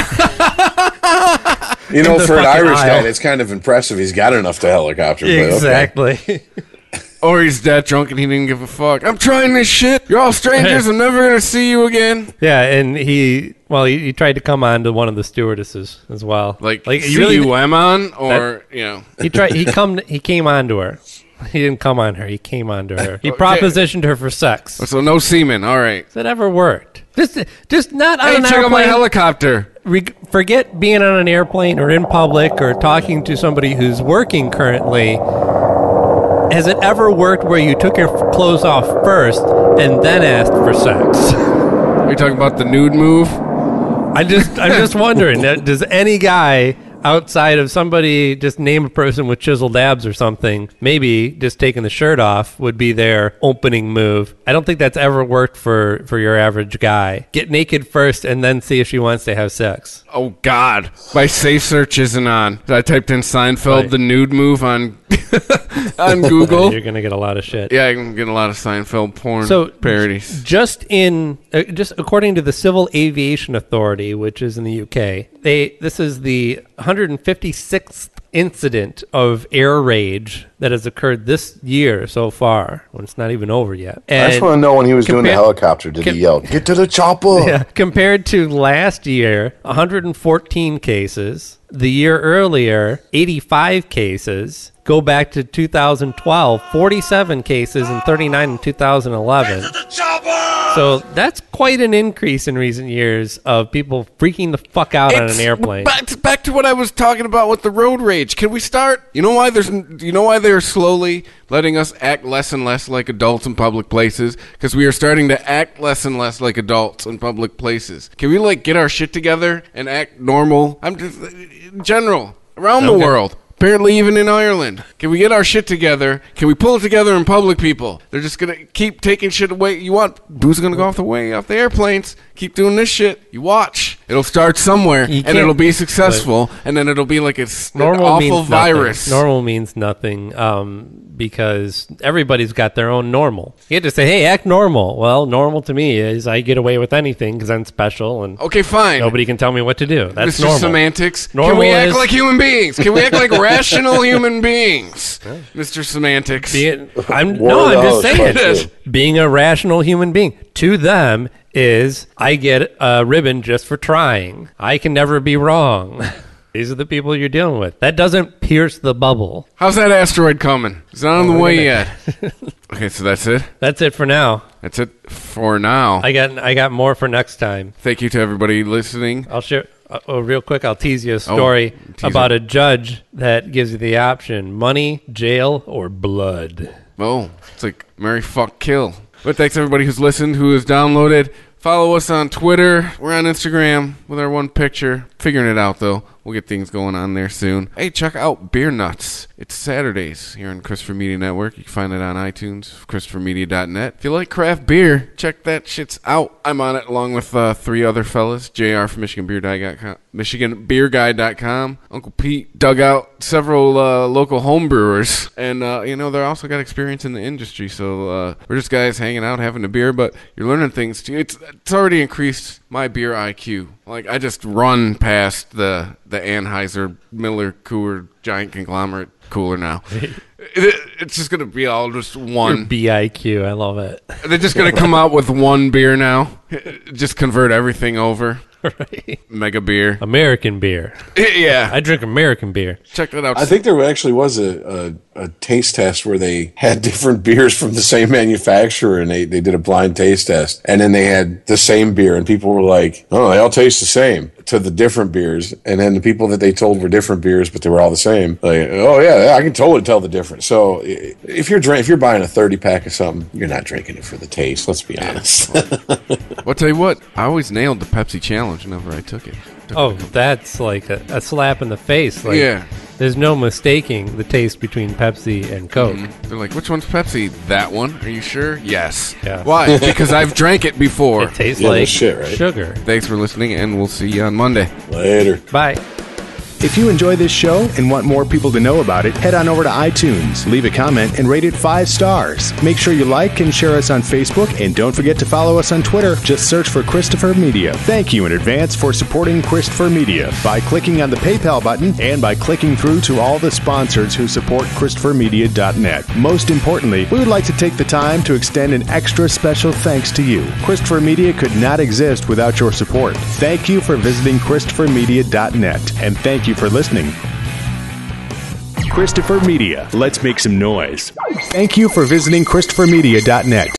You know, the for an fucking Irish aisle. guy, that's kind of impressive. He's got enough to helicopter. But okay. Exactly. Or he's that drunk and he didn't give a fuck. I'm trying this shit. You're all strangers. I'm never going to see you again. Yeah, and he, well, he, he tried to come on to one of the stewardesses as well. Like, like C U M on? Or, That- you know. He tried. He come. He came on to her. He didn't come on her. He came on to her. He Okay. propositioned her for sex. So no semen. All right. That ever worked? Just, just not on Hey, an check out my airplane. helicopter. Re- forget being on an airplane or in public or talking to somebody who's working currently. Has it ever worked where you took your f- clothes off first and then asked for sex? Are you talking about the nude move? I just, I'm just wondering. uh, Does any guy outside of somebody just name a person with chiseled abs or something? Maybe just taking the shirt off would be their opening move. I don't think that's ever worked for for your average guy. Get naked first and then see if she wants to have sex. Oh, God. My safe search isn't on. I typed in Seinfeld, Right. the nude move on on Google. You're gonna get a lot of shit. Yeah, I can get a lot of Seinfeld porn So parodies. just in uh, just according to the Civil Aviation Authority, which is in the U K, they this is the one hundred fifty-sixth incident of air rage that has occurred this year so far, when it's not even over yet. And I just want to know when he was compared, doing the helicopter, did com- he yell, "Get to the chopper"? Yeah, compared to last year, one hundred fourteen cases. The year earlier, eighty-five cases. Go back to two thousand twelve, forty-seven cases and thirty-nine in two thousand eleven. So that's quite an increase in recent years of people freaking the fuck out It's on an airplane. Back to, back to what I was talking about with the road rage. Can we start? You know why there's? You know why they're slowly letting us act less and less like adults in public places? Because we are starting to act less and less like adults in public places. Can we like get our shit together and act normal? I'm just in general around the Okay. world. Apparently even in Ireland. Can we get our shit together? Can we pull it together in public, people? They're just going to keep taking shit away. You want, booze going to go off the way, off the airplanes. Keep doing this shit. You watch. It'll start somewhere, You and can't- it'll be successful, and then it'll be like a s- an Normal awful means virus. Nothing. Normal means nothing um, because everybody's got their own normal. You have to say, hey, act normal. Well, normal to me is I get away with anything because I'm special and Okay, fine. nobody can tell me what to do. That's Mister normal. Semantics. Normal Can we act is- like human beings? Can we act like rational human beings? Mister Semantics. Being, I'm, War no, of the I'm just host, saying, part two. being a rational human being to them is I get a ribbon just for trying. I can never be wrong. These are the people you're dealing with. That doesn't pierce the bubble. How's that asteroid coming? It's not on Oh, the we're way gonna- yet. Okay, so that's it. That's it for now. That's it for now. I got I got more for next time. Thank you to everybody listening. I'll share. Uh, oh, real quick, I'll tease you a story tease about it. a judge that gives you the option: money, jail, or blood. Oh, it's like marry, fuck, kill. But thanks everybody who's listened, who has downloaded. Follow us on Twitter. We're on Instagram with our one picture. Figuring it out, though. We'll get things going on there soon. Hey, check out Beer Nuts. It's Saturdays here on Christopher Media Network. You can find it on iTunes, christopher media dot net. If you like craft beer, check that shit's out. I'm on it along with uh, three other fellas. J R from Michigan Beer Guy dot com, Michigan Beer Guy dot com. Uncle Pete dug out several uh, local home brewers. And, uh, you know, they're also got experience in the industry. So uh, we're just guys hanging out, having a beer, but you're learning things, too. It's, it's already increased my beer I Q. Like, I just run past the the Anheuser Miller Cooler Giant Conglomerate cooler now. it, it's just gonna be all just one. Your B I Q, I love it. They're just gonna come out with one beer now. Just convert everything over. Right. Mega beer. American beer. Yeah. I drink American beer. Check that out. I think there actually was a, a, a taste test where they had different beers from the same manufacturer, and they, they did a blind taste test. And then they had the same beer, and people were like, oh, they all taste the same, to the different beers. And then the people that they told were different beers, but they were all the same. Like, oh, yeah, I can totally tell the difference. So if you're drink, if you're buying a thirty pack of something, you're not drinking it for the taste. Let's be honest. Well, I'll tell you what, I always nailed the Pepsi challenge whenever I took it. Took Oh, it. that's like a, a slap in the face. Like, Yeah. There's no mistaking the taste between Pepsi and Coke. Mhm. They're like, which one's Pepsi? That one? Are you sure? Yes. Yeah. Why? Because I've drank it before. It tastes Yeah, no like shit, right? sugar. Thanks for listening, and we'll see you on Monday. Later. Bye. If you enjoy this show and want more people to know about it, head on over to iTunes, leave a comment, and rate it five stars. Make sure you like and share us on Facebook, and don't forget to follow us on Twitter. Just search for Christopher Media. Thank you in advance for supporting Christopher Media by clicking on the PayPal button and by clicking through to all the sponsors who support christopher media dot net. Most importantly, we would like to take the time to extend an extra special thanks to you. Christopher Media could not exist without your support. Thank you for visiting christopher media dot net, and thank you for listening. Christopher Media. Let's make some noise. Thank you for visiting christopher media dot net.